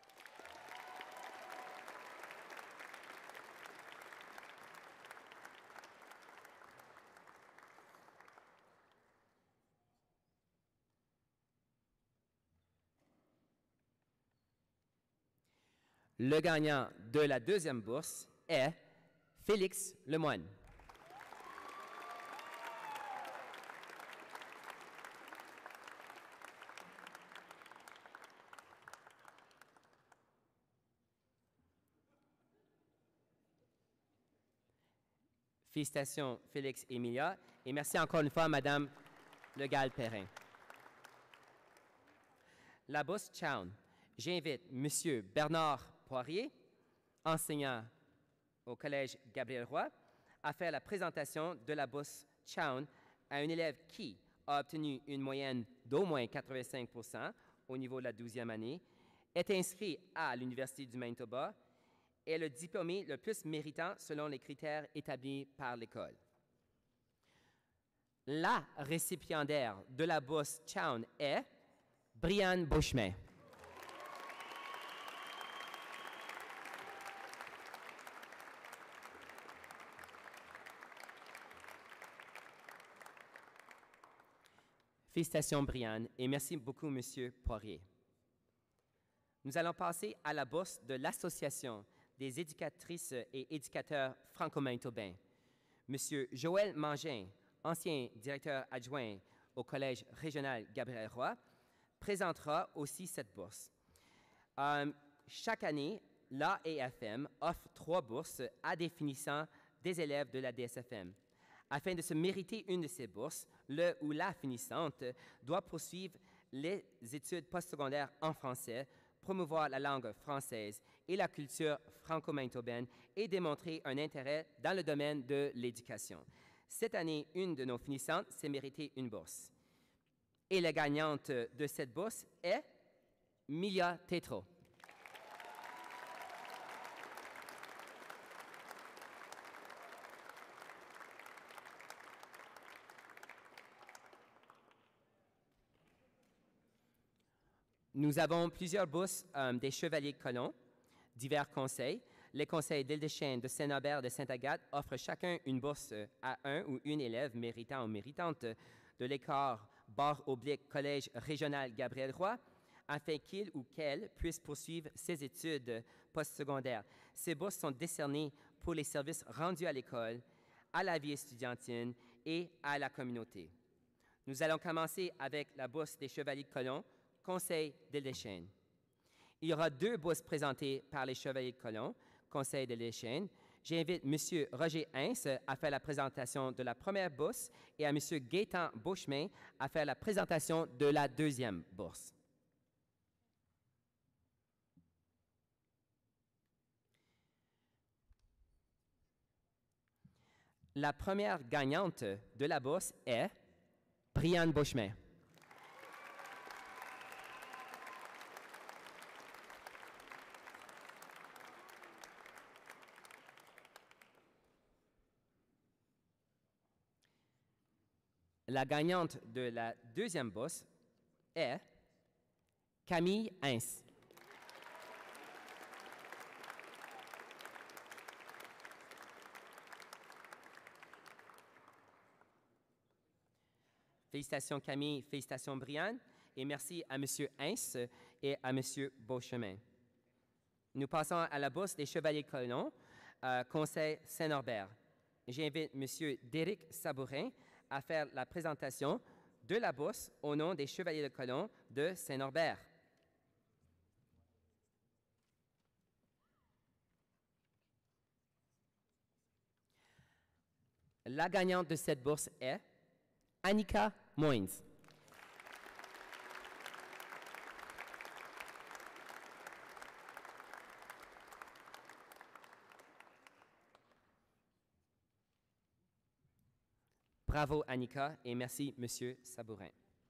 Le gagnant de la deuxième bourse est Félix Lemoine. Félicitations, Félix et Emilia, et merci encore une fois à Mme Legal-Perrin. La bourse Chown. J'invite M. Bernard Poirier, enseignant au Collège Gabriel-Roy, à faire la présentation de la bourse Chown à un élève qui a obtenu une moyenne d'au moins quatre-vingt-cinq pour cent au niveau de la douzième année, est inscrit à l'Université du Manitoba, est le diplômé le plus méritant selon les critères établis par l'école. La récipiendaire de la bourse Chown est Brianne Beauchemin. Félicitations, Brianne, et merci beaucoup, M. Poirier. Nous allons passer à la bourse de l'Association des éducatrices et éducateurs franco-manitobains. M. Joël Mangin, ancien directeur adjoint au Collège régional Gabriel-Roy, présentera aussi cette bourse. Euh, chaque année, l'A F M offre trois bourses à des finissants des élèves de la D S F M. Afin de se mériter une de ces bourses, le ou la finissante doit poursuivre les études postsecondaires en français, promouvoir la langue française et la culture franco-manitobaine et démontrer un intérêt dans le domaine de l'éducation. Cette année, une de nos finissantes s'est méritée une bourse. Et la gagnante de cette bourse est Milia Tétro. Nous avons plusieurs bourses euh, des Chevaliers de Colomb, divers conseils. Les conseils d'Île-des-Chênes, de Saint-Norbert et de Sainte-Agathe offrent chacun une bourse à un ou une élève méritant ou méritante de l'écart barre oblique Collège régional Gabriel-Roy afin qu'il ou qu'elle puisse poursuivre ses études postsecondaires. Ces bourses sont décernées pour les services rendus à l'école, à la vie estudiantine et à la communauté. Nous allons commencer avec la bourse des Chevaliers de Colomb, Conseil d'Île-des-Chênes. Il y aura deux bourses présentées par les Chevaliers de Colomb, Conseil d'Île-des-Chênes. J'invite M. Roger Hintz à faire la présentation de la première bourse et à M. Gaétan Beauchemin à faire la présentation de la deuxième bourse. La première gagnante de la bourse est Brianne Beauchemin. La gagnante de la deuxième bourse est Camille Hintz. Félicitations Camille, félicitations Brianne, et merci à M. Hintz et à M. Beauchemin. Nous passons à la bourse des Chevaliers Colons, euh, Conseil Saint-Norbert. J'invite M. Déric Sabourin à faire la présentation de la bourse au nom des Chevaliers de Colons de Saint-Norbert. La gagnante de cette bourse est Annika Moins. Bravo Annika et merci Monsieur Sabourin.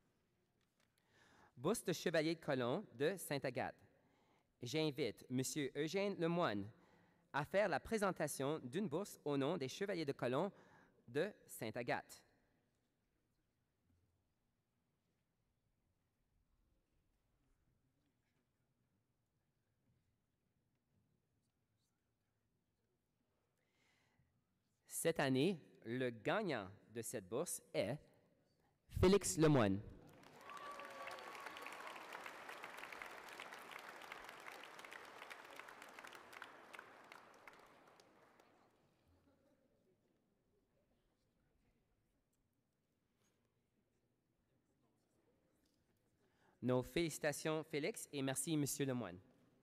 Bourse de Chevalier de Colomb de Sainte-Agathe. J'invite Monsieur Eugène Lemoine à faire la présentation d'une bourse au nom des Chevaliers de Colomb de Sainte-Agathe. Cette année, le gagnant de cette bourse est Félix Lemoine. Nos félicitations, Félix, et merci, Monsieur Lemoine.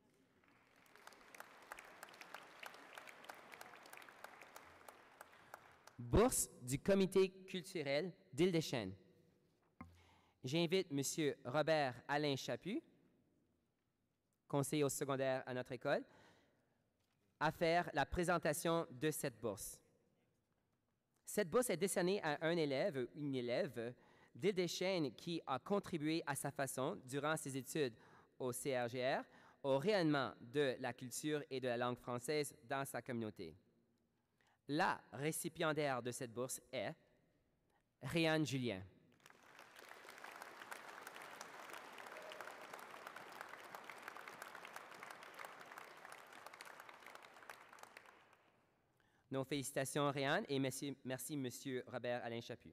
Bourse du Comité culturel d'Île-des-Chênes. J'invite M. Robert Alain Chaput, conseiller au secondaire à notre école, à faire la présentation de cette bourse. Cette bourse est décernée à un élève ou une élève d'Île-des-Chênes qui a contribué à sa façon, durant ses études au C R G R, au rayonnement de la culture et de la langue française dans sa communauté. La récipiendaire de cette bourse est Réanne Julien. Nos félicitations, Réanne, et merci, merci M. Robert Alain Chaput.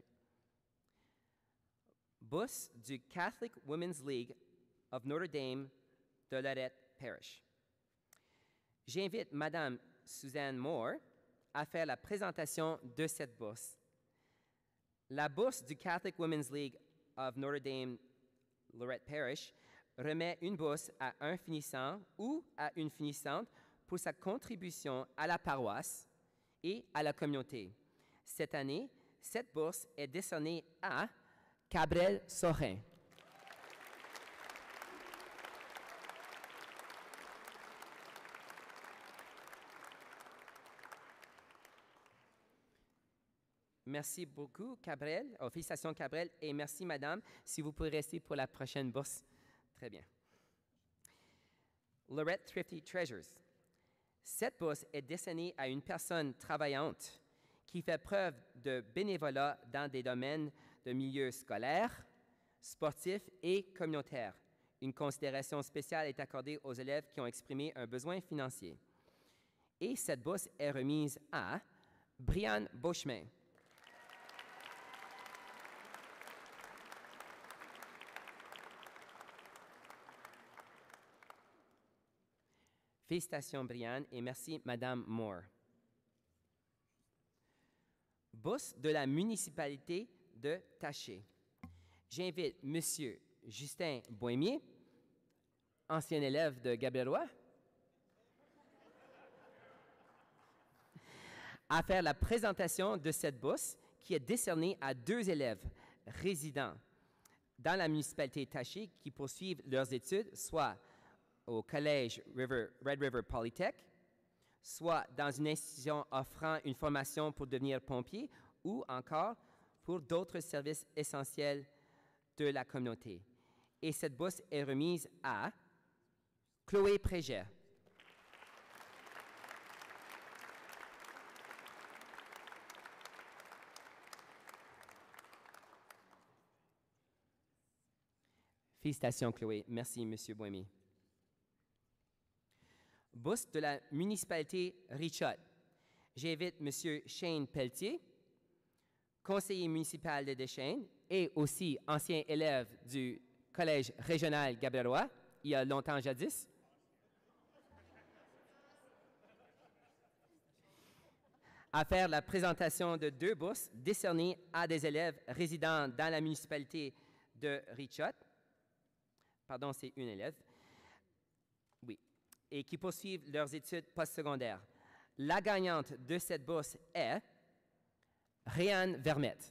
Bourse du Catholic Women's League of Notre Dame de Lorette Parish. J'invite Mme Suzanne Moore à faire la présentation de cette bourse. La bourse du Catholic Women's League of Notre Dame Lorette Parish remet une bourse à un finissant ou à une finissante pour sa contribution à la paroisse et à la communauté. Cette année, cette bourse est décernée à Cabrel Sorin. Merci beaucoup, Cabrel. Oh, félicitations, Cabrel. Et merci, madame. Si vous pouvez rester pour la prochaine bourse. Très bien. Lorette Thrifty Treasures. Cette bourse est décernée à une personne travaillante qui fait preuve de bénévolat dans des domaines de milieu scolaire, sportif et communautaire. Une considération spéciale est accordée aux élèves qui ont exprimé un besoin financier. Et cette bourse est remise à Brianne Beauchemin. Félicitations, Brianne, et merci, Madame Moore. Bourse de la municipalité de Taché. J'invite Monsieur Justin Bohémier, ancien élève de Gabriel Roy, à faire la présentation de cette bourse qui est décernée à deux élèves résidents dans la municipalité de Taché qui poursuivent leurs études, soit au collège River, Red River Polytech, soit dans une institution offrant une formation pour devenir pompier ou encore pour d'autres services essentiels de la communauté. Et cette bourse est remise à Chloé Préget. Félicitations, Chloé. Merci, M. Bohémy. Bourse de la municipalité Richot. J'invite M. Shane Pelletier, conseiller municipal de Deschênes, et aussi ancien élève du Collège régional Gabriel-Roy, il y a longtemps jadis. À faire la présentation de deux bourses décernées à des élèves résidant dans la municipalité de Richot. Pardon, c'est une élève. Oui. Et qui poursuivent leurs études postsecondaires. La gagnante de cette bourse est Réanne Vermette.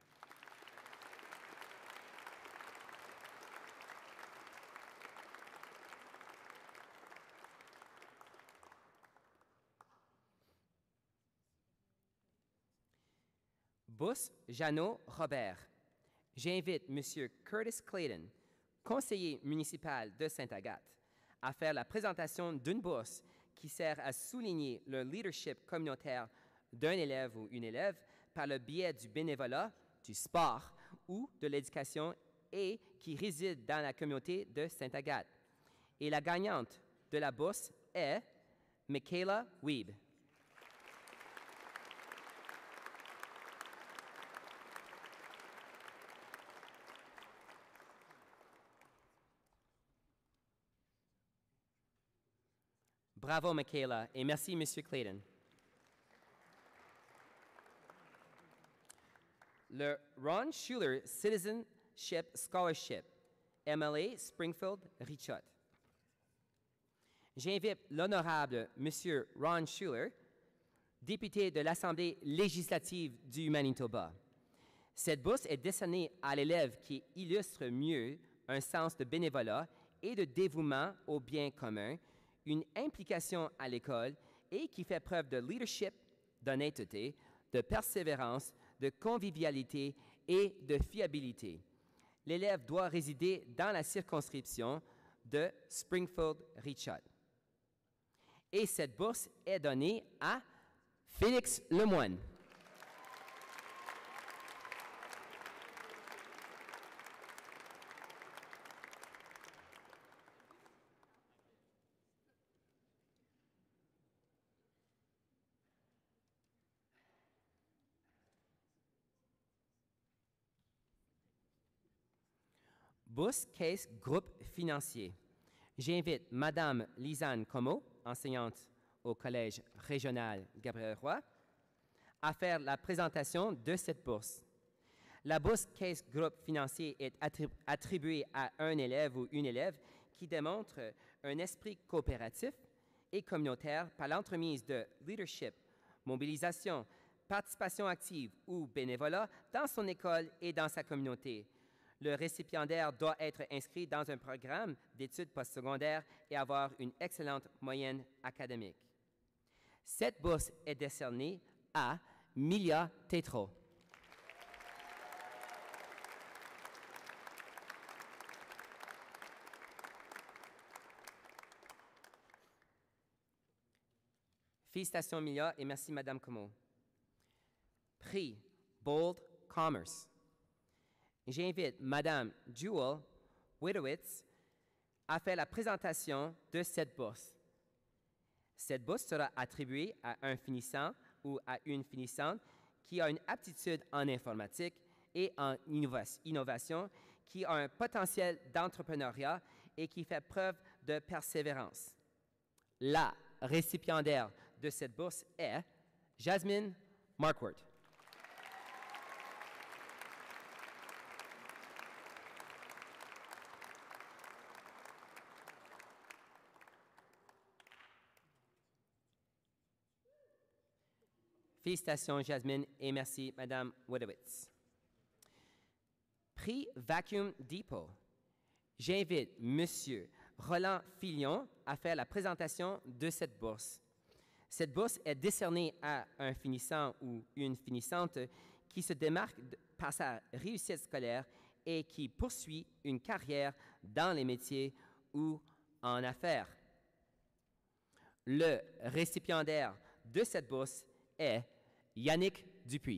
Bourse Jeannot Robert. J'invite M. Curtis Clayton, conseiller municipal de Sainte-Agathe, à faire la présentation d'une bourse qui sert à souligner le leadership communautaire d'un élève ou une élève par le biais du bénévolat, du sport ou de l'éducation et qui réside dans la communauté de Sainte-Agathe. Et la gagnante de la bourse est Michaela Weeb. Bravo, Michaela, et merci, M. Clayton. Le Ron Schuler Citizenship Scholarship, M L A Springfield-Richot. J'invite l'honorable M. Ron Schuler, député de l'Assemblée législative du Manitoba. Cette bourse est décernée à l'élève qui illustre mieux un sens de bénévolat et de dévouement au bien commun, une implication à l'école et qui fait preuve de leadership, d'honnêteté, de persévérance, de convivialité et de fiabilité. L'élève doit résider dans la circonscription de Springfield-Richot. Et cette bourse est donnée à Félix Lemoine. Bourse Case Groupe Financier. J'invite Madame Lisanne Comeau, enseignante au Collège régional Gabriel-Roy, à faire la présentation de cette bourse. La bourse Case Groupe Financier est attrib- attribuée à un élève ou une élève qui démontre un esprit coopératif et communautaire par l'entremise de leadership, mobilisation, participation active ou bénévolat dans son école et dans sa communauté. Le récipiendaire doit être inscrit dans un programme d'études postsecondaires et avoir une excellente moyenne académique. Cette bourse est décernée à Milia Tétrault. Félicitations, Milia, et merci, Madame Comeau. Prix Bold Commerce. J'invite Madame Jewel Widowitz à faire la présentation de cette bourse. Cette bourse sera attribuée à un finissant ou à une finissante qui a une aptitude en informatique et en innovation, qui a un potentiel d'entrepreneuriat et qui fait preuve de persévérance. La récipiendaire de cette bourse est Jasmine Marquardt. Félicitations, Jasmine, et merci, Madame Widowitz. Prix Vacuum Depot. J'invite Monsieur Roland Filion à faire la présentation de cette bourse. Cette bourse est décernée à un finissant ou une finissante qui se démarque par sa réussite scolaire et qui poursuit une carrière dans les métiers ou en affaires. Le récipiendaire de cette bourse est Yannick Dupuis.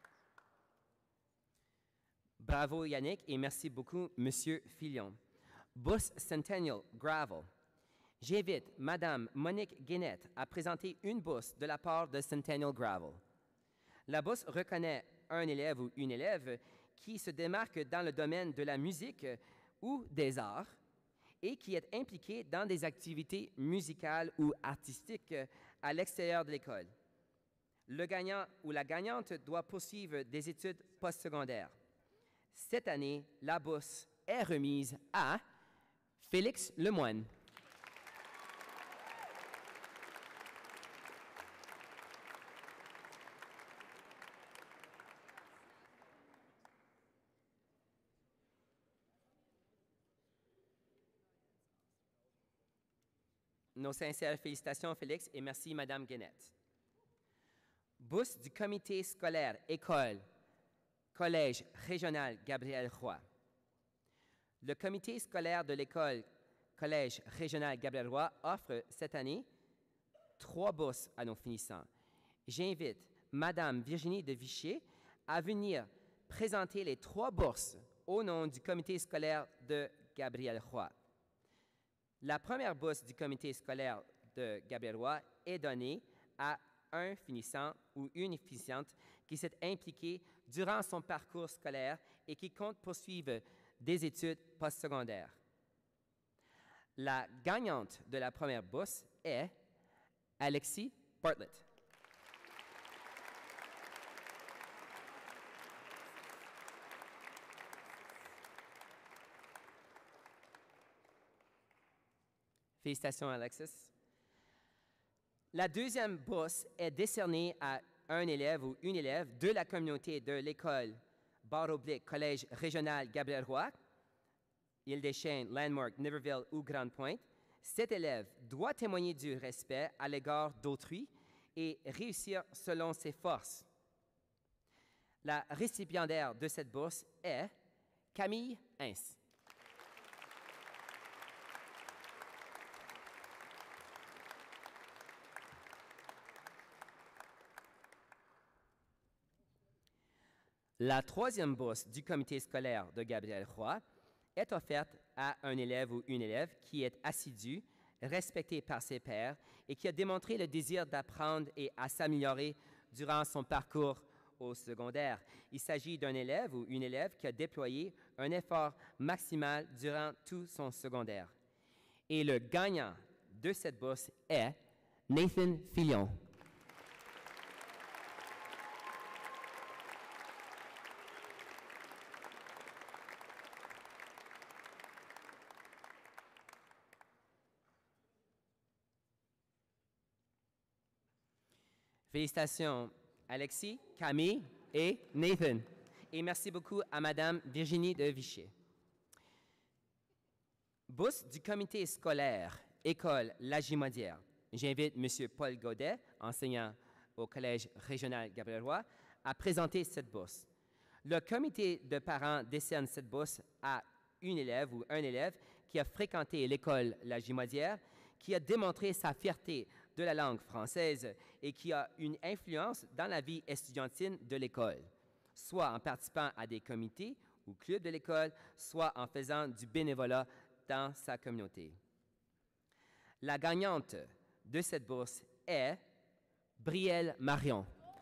Bravo Yannick et merci beaucoup Monsieur Filion. Bourse Centennial Gravel. J'invite Madame Monique Guénette à présenter une bourse de la part de Centennial Gravel. La bourse reconnaît un élève ou une élève qui se démarque dans le domaine de la musique ou des arts et qui est impliqué dans des activités musicales ou artistiques à l'extérieur de l'école. Le gagnant ou la gagnante doit poursuivre des études postsecondaires. Cette année, la bourse est remise à Félix Lemoine. Nos sincères félicitations, Félix, et merci, Madame Guénette. Bourse du comité scolaire École, Collège régional Gabriel Roy. Le comité scolaire de l'école Collège régional Gabriel Roy offre cette année trois bourses à nos finissants. J'invite Madame Virginie de Vichy à venir présenter les trois bourses au nom du comité scolaire de Gabriel Roy. La première bourse du comité scolaire de Gabriel Roy est donnée à un finissant ou une finissante qui s'est impliqué durant son parcours scolaire et qui compte poursuivre des études postsecondaires. La gagnante de la première bourse est Alexis Bartlett. Félicitations, Alexis. La deuxième bourse est décernée à un élève ou une élève de la communauté de l'école Barre-Oblique Collège régional Gabriel Roy, Île-des-Chênes, Landmark, Niverville ou Grande Pointe. Cet élève doit témoigner du respect à l'égard d'autrui et réussir selon ses forces. La récipiendaire de cette bourse est Camille Hens. La troisième bourse du comité scolaire de Gabriel Roy est offerte à un élève ou une élève qui est assidu, respecté par ses pairs et qui a démontré le désir d'apprendre et à s'améliorer durant son parcours au secondaire. Il s'agit d'un élève ou une élève qui a déployé un effort maximal durant tout son secondaire. Et le gagnant de cette bourse est Nathan Fillon. Félicitations, Alexis, Camille et Nathan. Et merci beaucoup à Madame Virginie de Vichy. Bourse du comité scolaire École Lagimodière. J'invite M. Paul Godet, enseignant au Collège régional Gabriel Roy, à présenter cette bourse. Le comité de parents décerne cette bourse à une élève ou un élève qui a fréquenté l'école Lagimodière, qui a démontré sa fierté de la langue française et qui a une influence dans la vie estudiantine de l'école, soit en participant à des comités ou clubs de l'école, soit en faisant du bénévolat dans sa communauté. La gagnante de cette bourse est Brielle Marion.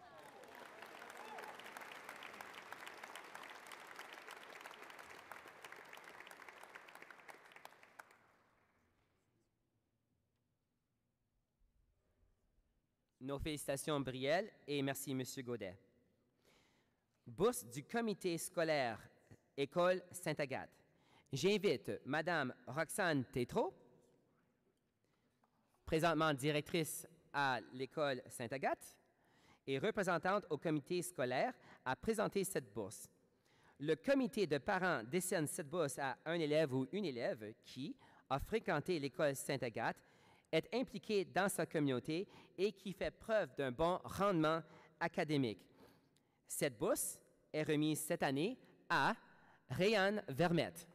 Nos félicitations, Brielle, et merci, M. Godet. Bourse du comité scolaire École Sainte-Agathe. J'invite Mme Roxane Tétrault, présentement directrice à l'École Sainte-Agathe et représentante au comité scolaire, à présenter cette bourse. Le comité de parents décerne cette bourse à un élève ou une élève qui a fréquenté l'École Sainte-Agathe, est impliqué dans sa communauté et qui fait preuve d'un bon rendement académique. Cette bourse est remise cette année à Réanne Vermette.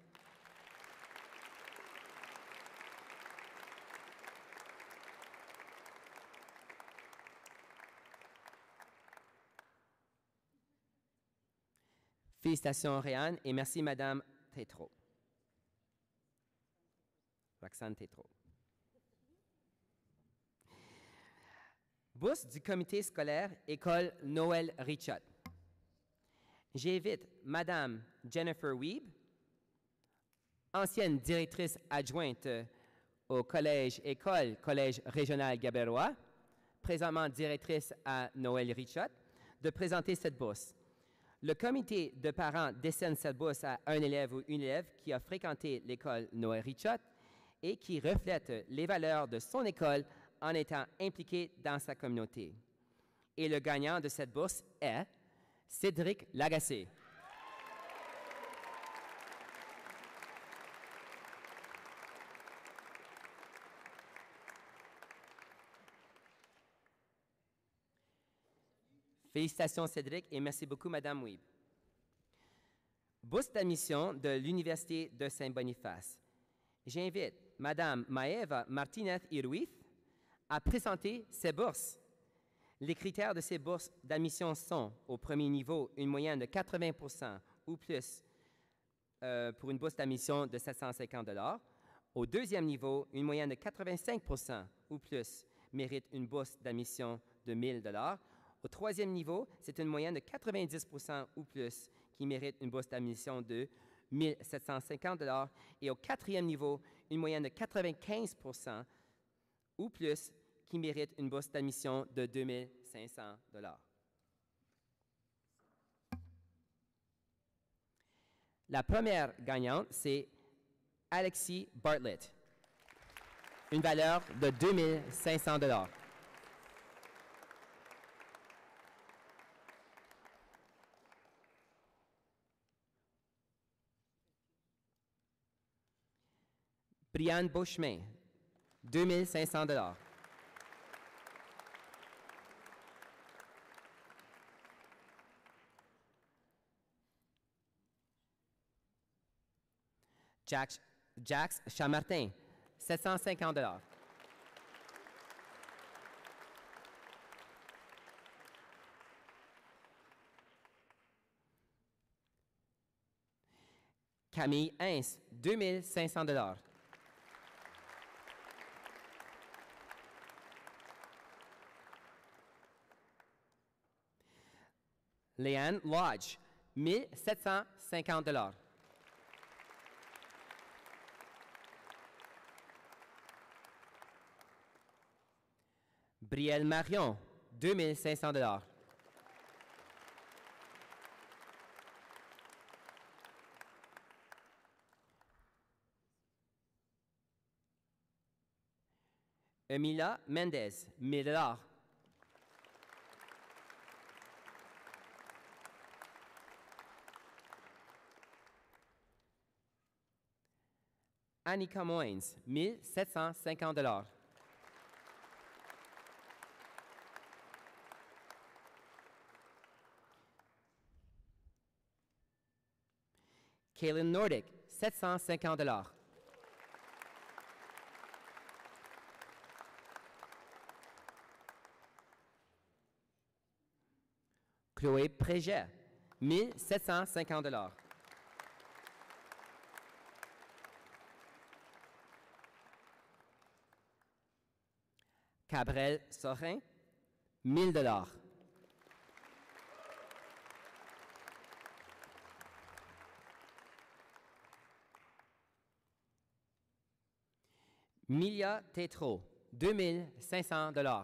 Félicitations, Réanne, et merci, Madame Tétrault. Roxane Tétrault. Bourse du comité scolaire École Noël Richot. J'invite Madame Jennifer Weeb, ancienne directrice adjointe au collège École Collège régional Gaberois, présentement directrice à Noël Richot, de présenter cette bourse. Le comité de parents décerne cette bourse à un élève ou une élève qui a fréquenté l'école Noël Richot et qui reflète les valeurs de son école en étant impliqué dans sa communauté. Et le gagnant de cette bourse est Cédric Lagacé. Félicitations Cédric et merci beaucoup Madame Weeb. Bourse d'admission de l'Université de Saint-Boniface. J'invite Madame Maëva Martinez-Iruith à présenter ses bourses. Les critères de ces bourses d'admission sont, au premier niveau, une moyenne de quatre-vingts pour cent ou plus euh, pour une bourse d'admission de sept cent cinquante dollars. Au deuxième niveau, une moyenne de quatre-vingt-cinq pour cent ou plus mérite une bourse d'admission de mille dollars. Au troisième niveau, c'est une moyenne de quatre-vingt-dix pour cent ou plus qui mérite une bourse d'admission de mille sept cent cinquante dollars. Et au quatrième niveau, une moyenne de quatre-vingt-quinze pour cent ou plus qui mérite une bourse d'admission de deux mille cinq cents dollars. La première gagnante, c'est Alexis Bartlett, une valeur de deux mille cinq cents dollars. Brianne Beauchemin, deux mille cinq cents dollars. Jax, Jax Chamartin, sept cent cinquante dollars. Camille Hins, deux mille cinq cents dollars. Léanne Lodge, mille sept cent cinquante dollars. Brielle Marion, deux mille cinq cents dollars. Emilia Mendez, mille dollars. Annika Moins, mille sept cent cinquante dollars. Kaylin Nordic, sept cent cinquante dollars. Chloé Préget, mille sept cent cinquante dollars. Cabrel Sorin, mille dollars. Milia Tétrault, deux mille cinq cents dollars.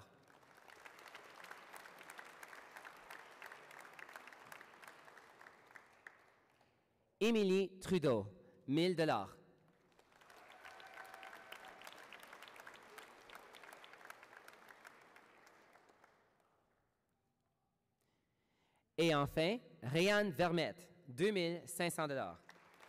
Émilie Trudeau, mille dollars. Et enfin, Réanne Vermette, deux mille cinq cents dollars.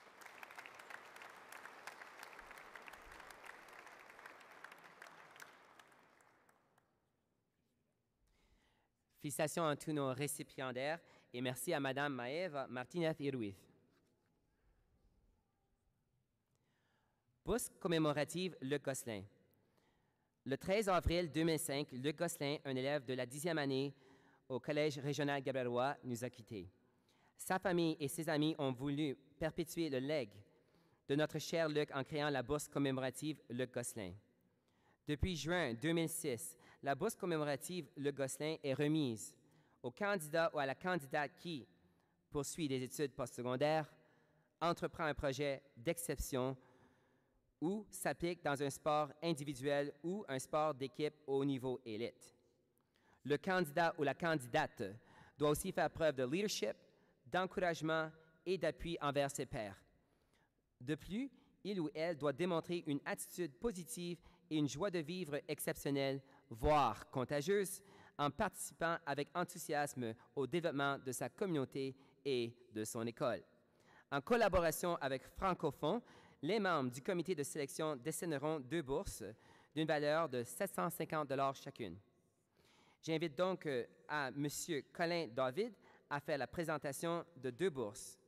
Félicitations à tous nos récipiendaires et merci à Mme Maëva Martinez-Iruith. Bourse commémorative Luc Gosselin. Le treize avril deux mille cinq, Luc Gosselin, un élève de la dixième année au Collège régional Gaberois, nous a quittés. Sa famille et ses amis ont voulu perpétuer le legs de notre cher Luc en créant la bourse commémorative Luc Gosselin. Depuis juin deux mille six, la bourse commémorative Luc Gosselin est remise aux candidats ou à la candidate qui poursuit des études postsecondaires, entreprend un projet d'exception ou s'applique dans un sport individuel ou un sport d'équipe au niveau élite. Le candidat ou la candidate doit aussi faire preuve de leadership, d'encouragement et d'appui envers ses pairs. De plus, il ou elle doit démontrer une attitude positive et une joie de vivre exceptionnelle, voire contagieuse, en participant avec enthousiasme au développement de sa communauté et de son école. En collaboration avec Francophone, les membres du comité de sélection décerneront deux bourses d'une valeur de sept cent cinquante dollars chacune. J'invite donc euh, à M. Colin David à faire la présentation de deux bourses.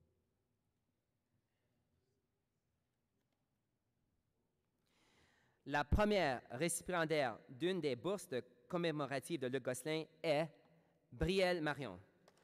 La première récipiendaire d'une des bourses de commémoratives de Luc Gosselin est Brielle Marion.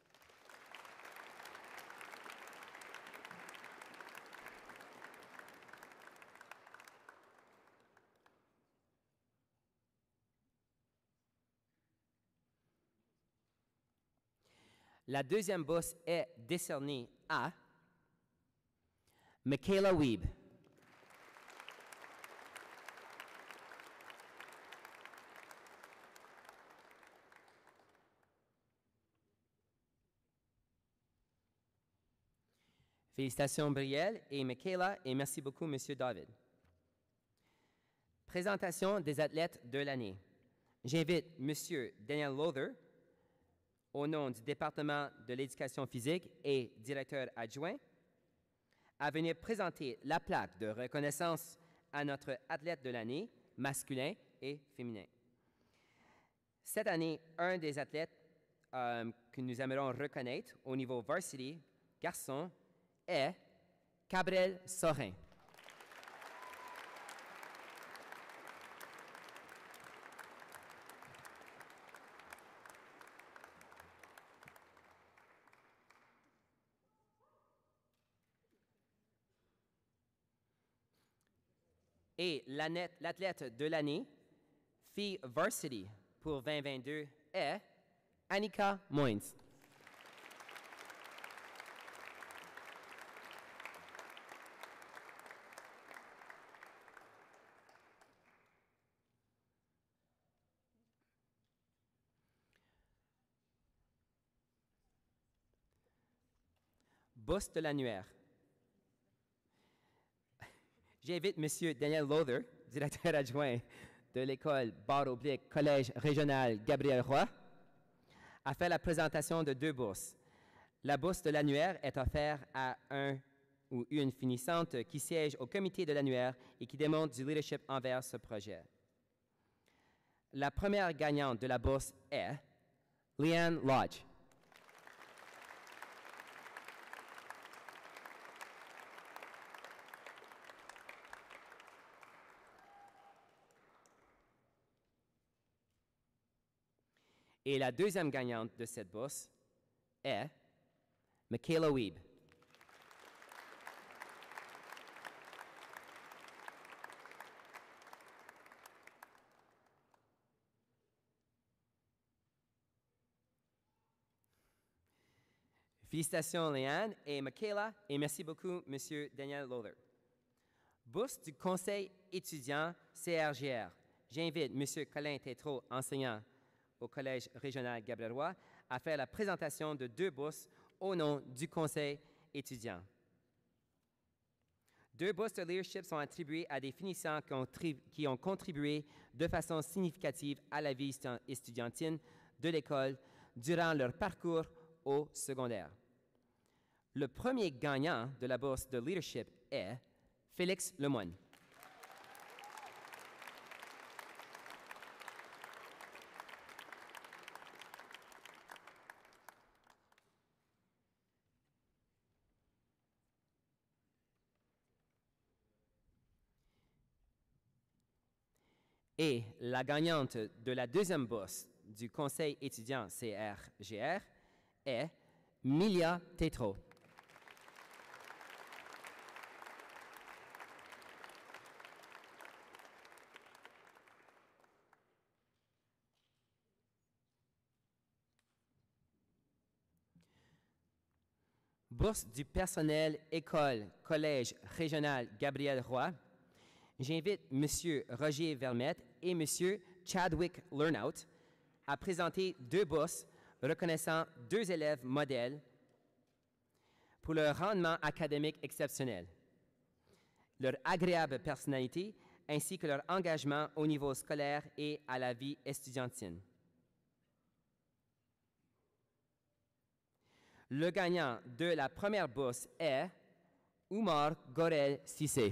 La deuxième bourse est décernée à Michaela Weeb. Félicitations Brielle et Michaela et merci beaucoup M. David. Présentation des athlètes de l'année. J'invite M. Daniel Lowther, au nom du département de l'éducation physique et directeur adjoint, à venir présenter la plaque de reconnaissance à notre athlète de l'année, masculin et féminin. Cette année, un des athlètes euh, que nous aimerions reconnaître au niveau varsity, garçon, est Gabriel Sorin. Et l'athlète de l'année, fille varsity pour vingt vingt-deux, est Annika Moins. Bourse de l'annuaire. J'invite M. Daniel Lowther, directeur adjoint de l'école barre oblique Collège régional Gabriel Roy, à faire la présentation de deux bourses. La bourse de l'annuaire est offerte à un ou une finissante qui siège au comité de l'annuaire et qui démontre du leadership envers ce projet. La première gagnante de la bourse est Leanne Lodge. Et la deuxième gagnante de cette bourse est Michaela Weeb. Félicitations Léane et Michaela et merci beaucoup M. Daniel Lowther. Bourse du Conseil étudiant C R G R. J'invite M. Colin Tétrault, enseignant au Collège régional Gabriel Roy, à faire la présentation de deux bourses au nom du Conseil étudiant. Deux bourses de leadership sont attribuées à des finissants qui ont, qui ont contribué de façon significative à la vie estudiantine de l'école durant leur parcours au secondaire. Le premier gagnant de la bourse de leadership est Félix Lemoine. Et la gagnante de la deuxième bourse du Conseil étudiant C R G R est Milia Tétrault. bourse du personnel école, collège régional Gabriel Roy, j'invite M. Roger Vermette et M. Chadwick Lernout à présenter deux bourses reconnaissant deux élèves modèles pour leur rendement académique exceptionnel, leur agréable personnalité ainsi que leur engagement au niveau scolaire et à la vie estudiantine. Le gagnant de la première bourse est Oumar Gorel Cissé.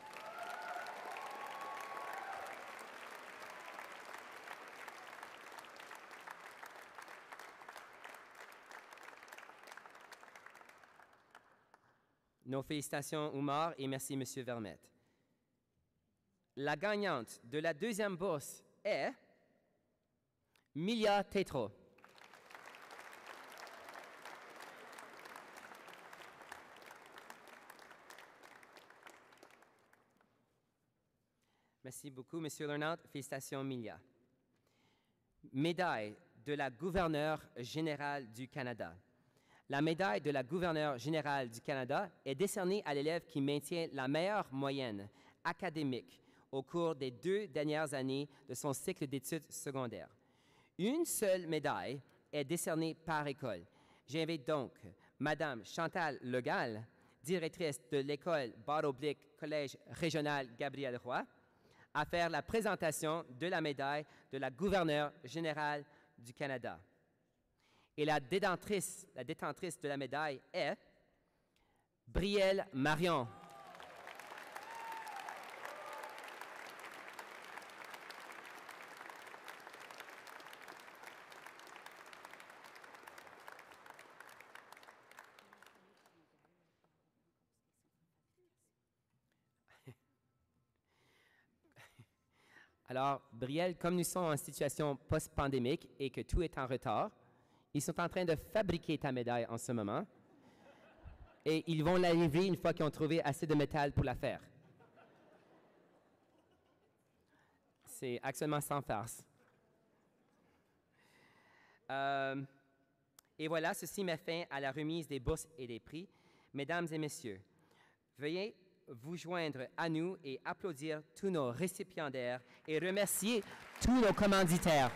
Nos félicitations, Oumar, et merci, M. Vermette. La gagnante de la deuxième bourse est Milia Tétro. Merci beaucoup, M. Lernout. Félicitations, Milia. Médaille de la gouverneure générale du Canada. La médaille de la gouverneure générale du Canada est décernée à l'élève qui maintient la meilleure moyenne académique au cours des deux dernières années de son cycle d'études secondaires. Une seule médaille est décernée par école. J'invite donc Mme Chantal Legal, directrice de l'école Barre-Oblique Collège régional Gabriel Roy, à faire la présentation de la médaille de la gouverneure générale du Canada. Et la détentrice, la détentrice de la médaille est Brielle Marion. Alors, Brielle, comme nous sommes en situation post-pandémique et que tout est en retard, ils sont en train de fabriquer ta médaille en ce moment et ils vont la livrer une fois qu'ils ont trouvé assez de métal pour la faire. C'est actuellement sans farce. Euh, et voilà, ceci met fin à la remise des bourses et des prix. Mesdames et messieurs, veuillez vous joindre à nous et applaudir tous nos récipiendaires et remercier tous nos commanditaires.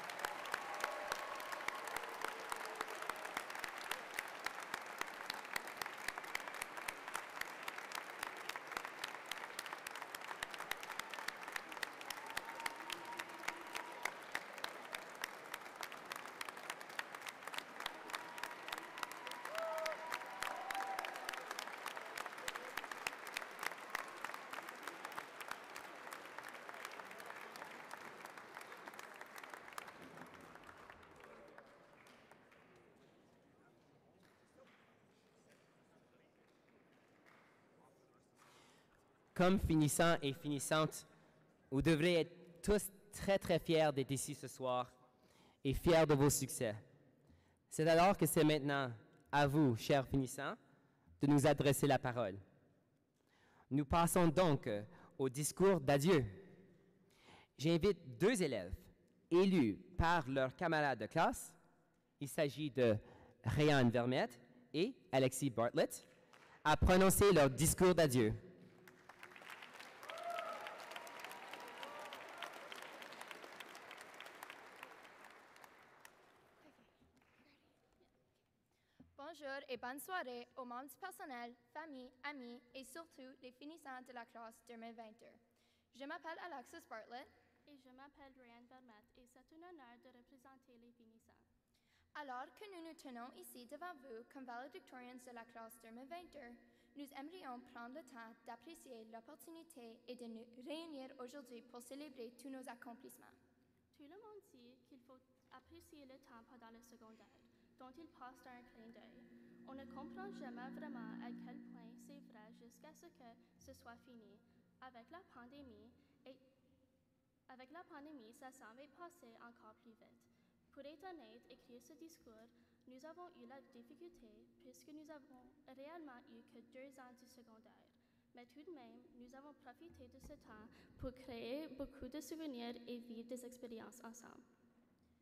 Comme finissants et finissantes, vous devrez être tous très très fiers d'être ici ce soir et fiers de vos succès. C'est alors que c'est maintenant à vous, chers finissants, de nous adresser la parole. Nous passons donc au discours d'adieu. J'invite deux élèves élus par leurs camarades de classe. Il s'agit de Ryan Vermette et Alexis Bartlett à prononcer leur discours d'adieu. Bonjour et bonne soirée aux membres du personnel, familles, amis et surtout les finissants de la classe deux mille vingt-deux. Je m'appelle Alexis Bartlett. Et je m'appelle Ryan Vermette et c'est un honneur de représenter les finissants. Alors que nous nous tenons ici devant vous comme valedictorians de la classe deux mille vingt-deux, nous aimerions prendre le temps d'apprécier l'opportunité et de nous réunir aujourd'hui pour célébrer tous nos accomplissements. Tout le monde dit qu'il faut apprécier le temps pendant le secondaire, dont il passe dans un clin d'œil. On ne comprend jamais vraiment à quel point c'est vrai jusqu'à ce que ce soit fini. Avec la pandémie, et avec la pandémie, ça semble passer encore plus vite. Pour être honnête, écrire ce discours, nous avons eu la difficulté puisque nous avons réellement eu que deux ans du secondaire. Mais tout de même, nous avons profité de ce temps pour créer beaucoup de souvenirs et vivre des expériences ensemble.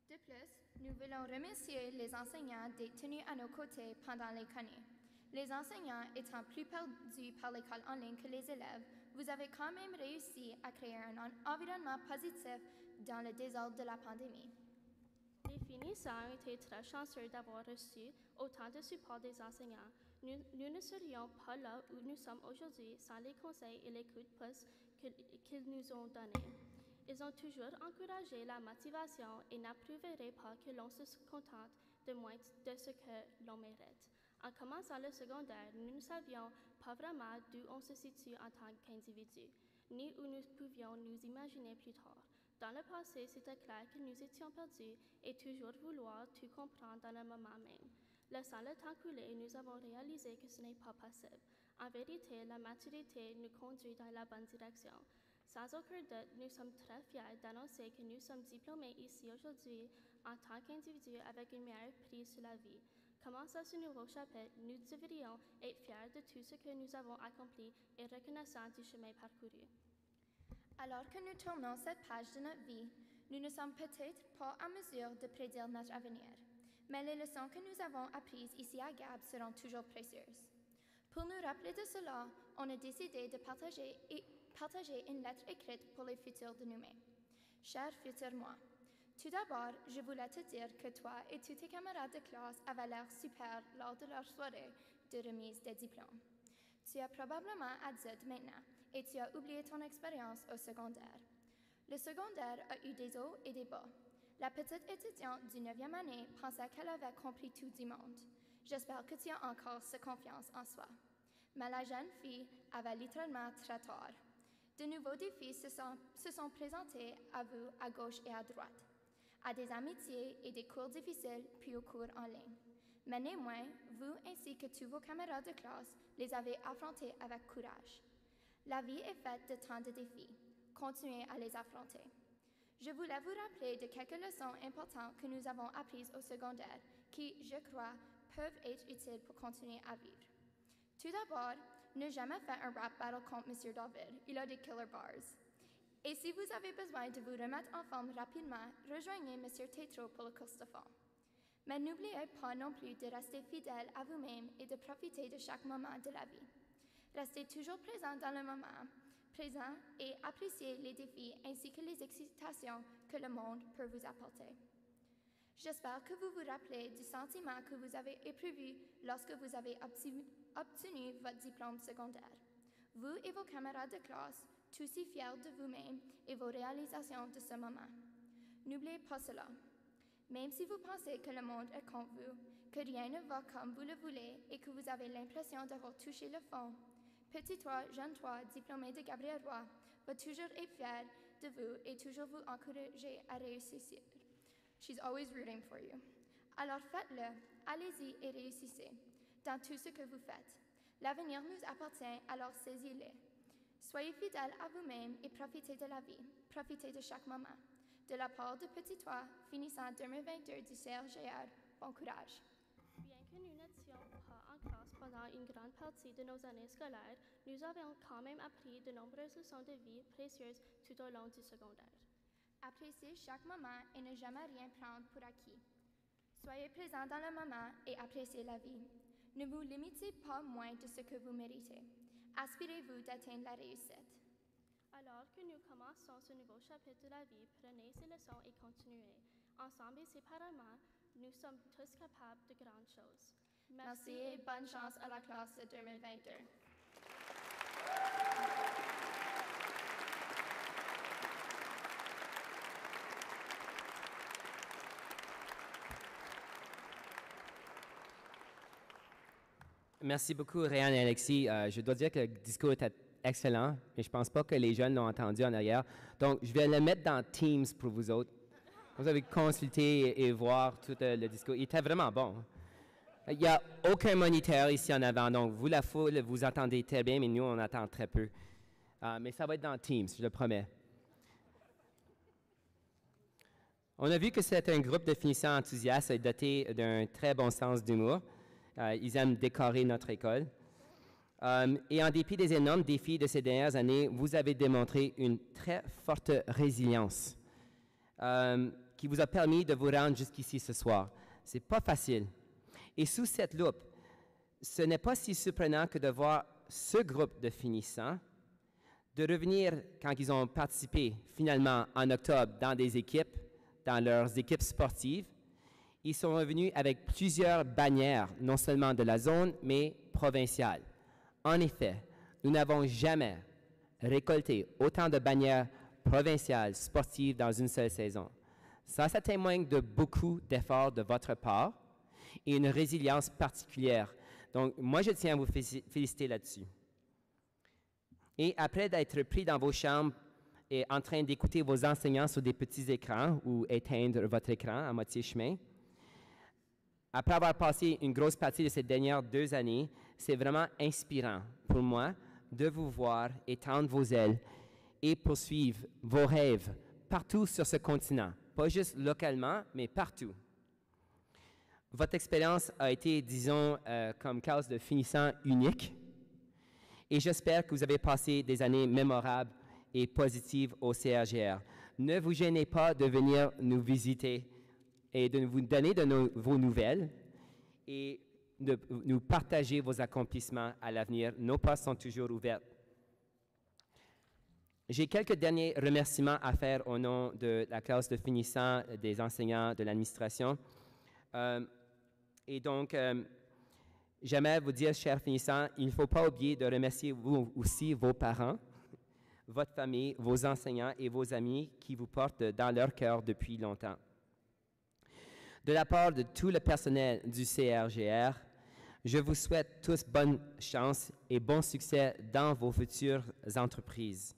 De plus, nous voulons remercier les enseignants d'être tenus à nos côtés pendant les années. Les enseignants étant plus perdus par l'école en ligne que les élèves, vous avez quand même réussi à créer un en- environnement positif dans le désordre de la pandémie. Les finissants ont été très chanceux d'avoir reçu autant de support des enseignants. Nous, nous ne serions pas là où nous sommes aujourd'hui sans les conseils et les coups de pouce que- qu'ils nous ont donnés. Ils ont toujours encouragé la motivation et n'approuveraient pas que l'on se contente de moins de ce que l'on mérite. En commençant le secondaire, nous ne savions pas vraiment d'où on se situe en tant qu'individu, ni où nous pouvions nous imaginer plus tard. Dans le passé, c'était clair que nous étions perdus et toujours vouloir tout comprendre dans le moment même. Laissant le temps couler, nous avons réalisé que ce n'est pas possible. En vérité, la maturité nous conduit dans la bonne direction. Sans aucun doute, nous sommes très fiers d'annoncer que nous sommes diplômés ici aujourd'hui en tant qu'individus avec une meilleure prise sur la vie. Commençant ce nouveau chapitre, nous devrions être fiers de tout ce que nous avons accompli et reconnaissants du chemin parcouru. Alors que nous tournons cette page de notre vie, nous ne sommes peut-être pas en mesure de prédire notre avenir, mais les leçons que nous avons apprises ici à Gap seront toujours précieuses. Pour nous rappeler de cela, on a décidé de partager, et partager une lettre écrite pour les futurs de nous-mêmes. Cher futur moi, tout d'abord, je voulais te dire que toi et tous tes camarades de classe avaient l'air super lors de leur soirée de remise des diplômes. Tu es probablement adulte maintenant et tu as oublié ton expérience au secondaire. Le secondaire a eu des hauts et des bas. La petite étudiante du neuvième année pensait qu'elle avait compris tout du monde. J'espère que tu as encore cette confiance en soi. Mais la jeune fille avait littéralement très tort. De nouveaux défis se sont, se sont présentés à vous à gauche et à droite, à des amitiés et des cours difficiles puis aux cours en ligne. Mais néanmoins, vous ainsi que tous vos camarades de classe les avez affrontés avec courage. La vie est faite de tant de défis. Continuez à les affronter. Je voulais vous rappeler de quelques leçons importantes que nous avons apprises au secondaire qui, je crois, peuvent être utiles pour continuer à vivre. Tout d'abord, ne jamais faire un rap battle contre Monsieur David. Il a des killer bars. Et si vous avez besoin de vous remettre en forme rapidement, rejoignez Monsieur Tétro pour le course de fond. Mais n'oubliez pas non plus de rester fidèle à vous-même et de profiter de chaque moment de la vie. Restez toujours présent dans le moment présent et appréciez les défis ainsi que les excitations que le monde peut vous apporter. J'espère que vous vous rappelez du sentiment que vous avez éprouvé lorsque vous avez obtenu, obtenu votre diplôme secondaire. Vous et vos camarades de classe, tous si fiers de vous-même et vos réalisations de ce moment. N'oubliez pas cela. Même si vous pensez que le monde est contre vous, que rien ne va comme vous le voulez et que vous avez l'impression d'avoir touché le fond, petit toi, jeune toi, diplômé de Gabriel Roy, va toujours être fier de vous et toujours vous encourager à réussir. She's always rooting for you. Alors faites-le, allez-y et réussissez dans tout ce que vous faites. L'avenir nous appartient, alors saisis-le. Soyez fidèles à vous-même et profitez de la vie. Profitez de chaque moment. De la part de Petit Toi, finissant deux mille vingt-deux du C R G R, bon courage. Bien que nous n'étions pas en classe pendant une grande partie de nos années scolaires, nous avons quand même appris de nombreuses leçons de vie précieuses tout au long du secondaire. Appréciez chaque moment et ne jamais rien prendre pour acquis. Soyez présent dans le moment et appréciez la vie. Ne vous limitez pas moins de ce que vous méritez. Aspirez-vous d'atteindre la réussite. Alors que nous commençons ce nouveau chapitre de la vie, prenez ces leçons et continuez. Ensemble et séparément, nous sommes tous capables de grandes choses. Merci et bonne chance à la classe de deux mille vingt-deux. Merci beaucoup, Réan et Alexis. Euh, je dois dire que le discours était excellent, mais je ne pense pas que les jeunes l'ont entendu en arrière. Donc, je vais le mettre dans Teams pour vous autres. Vous avez consulté et, et voir tout euh, le discours. Il était vraiment bon. Il n'y a aucun moniteur ici en avant, donc vous, la foule, vous entendez très bien, mais nous, on entend très peu. Euh, mais ça va être dans Teams, je le promets. On a vu que c'est un groupe de finissants enthousiastes et dotés d'un très bon sens d'humour. Euh, ils aiment décorer notre école. Um, et en dépit des énormes défis de ces dernières années, vous avez démontré une très forte résilience um, qui vous a permis de vous rendre jusqu'ici ce soir. Ce n'est pas facile. Et sous cette loupe, ce n'est pas si surprenant que de voir ce groupe de finissants de revenir quand ils ont participé finalement en octobre dans des équipes, dans leurs équipes sportives. Ils sont revenus avec plusieurs bannières, non seulement de la zone, mais provinciale. En effet, nous n'avons jamais récolté autant de bannières provinciales sportives dans une seule saison. Ça, ça témoigne de beaucoup d'efforts de votre part et une résilience particulière. Donc, moi, je tiens à vous féliciter là-dessus. Et après d'être pris dans vos chambres et en train d'écouter vos enseignants sur des petits écrans ou éteindre votre écran à moitié chemin, après avoir passé une grosse partie de ces dernières deux années, c'est vraiment inspirant pour moi de vous voir étendre vos ailes et poursuivre vos rêves partout sur ce continent, pas juste localement, mais partout. Votre expérience a été, disons, euh, comme classe de finissant unique, et j'espère que vous avez passé des années mémorables et positives au C R G R. Ne vous gênez pas de venir nous visiter et de vous donner de nos, vos nouvelles et de nous partager vos accomplissements à l'avenir. Nos portes sont toujours ouvertes. J'ai quelques derniers remerciements à faire au nom de la classe de finissants, des enseignants, de l'administration. Euh, et donc, euh, j'aimerais vous dire, chers finissants, il ne faut pas oublier de remercier vous aussi vos parents, votre famille, vos enseignants et vos amis qui vous portent dans leur cœur depuis longtemps. De la part de tout le personnel du C R G R, je vous souhaite tous bonne chance et bon succès dans vos futures entreprises.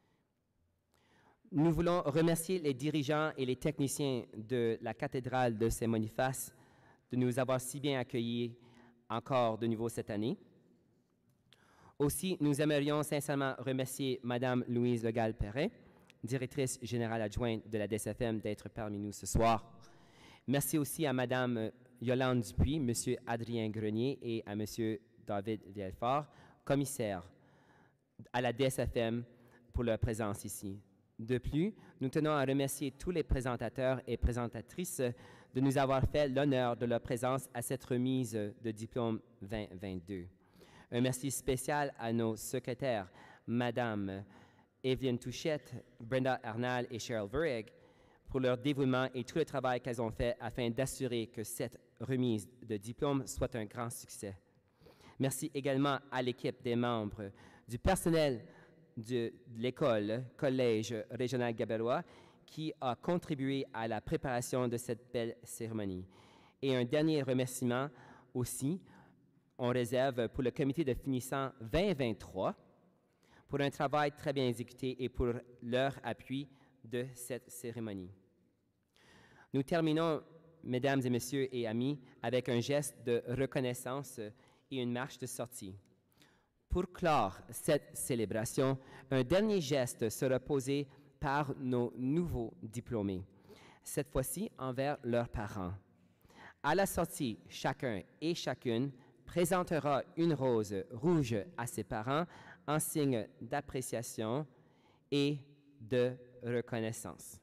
Nous voulons remercier les dirigeants et les techniciens de la cathédrale de Saint-Boniface de nous avoir si bien accueillis encore de nouveau cette année. Aussi, nous aimerions sincèrement remercier Mme Louise Legal-Perret, directrice générale adjointe de la D S F M, d'être parmi nous ce soir. Merci aussi à Mme Yolande Dupuis, M. Adrien Grenier et à M. David Vielfort, commissaires à la D S F M, pour leur présence ici. De plus, nous tenons à remercier tous les présentateurs et présentatrices de nous avoir fait l'honneur de leur présence à cette remise de diplôme vingt vingt-deux. Un merci spécial à nos secrétaires, Mme Evelyne Touchette, Brenda Arnal et Cheryl Vurig, pour leur dévouement et tout le travail qu'elles ont fait afin d'assurer que cette remise de diplôme soit un grand succès. Merci également à l'équipe des membres du personnel de l'école, collège régional Gaberois, qui a contribué à la préparation de cette belle cérémonie. Et un dernier remerciement aussi, on réserve pour le comité de finissants vingt vingt-trois pour un travail très bien exécuté et pour leur appui de cette cérémonie. Nous terminons, mesdames et messieurs et amis, avec un geste de reconnaissance et une marche de sortie. Pour clore cette célébration, un dernier geste sera posé par nos nouveaux diplômés, cette fois-ci envers leurs parents. À la sortie, chacun et chacune présentera une rose rouge à ses parents en signe d'appréciation et de reconnaissance.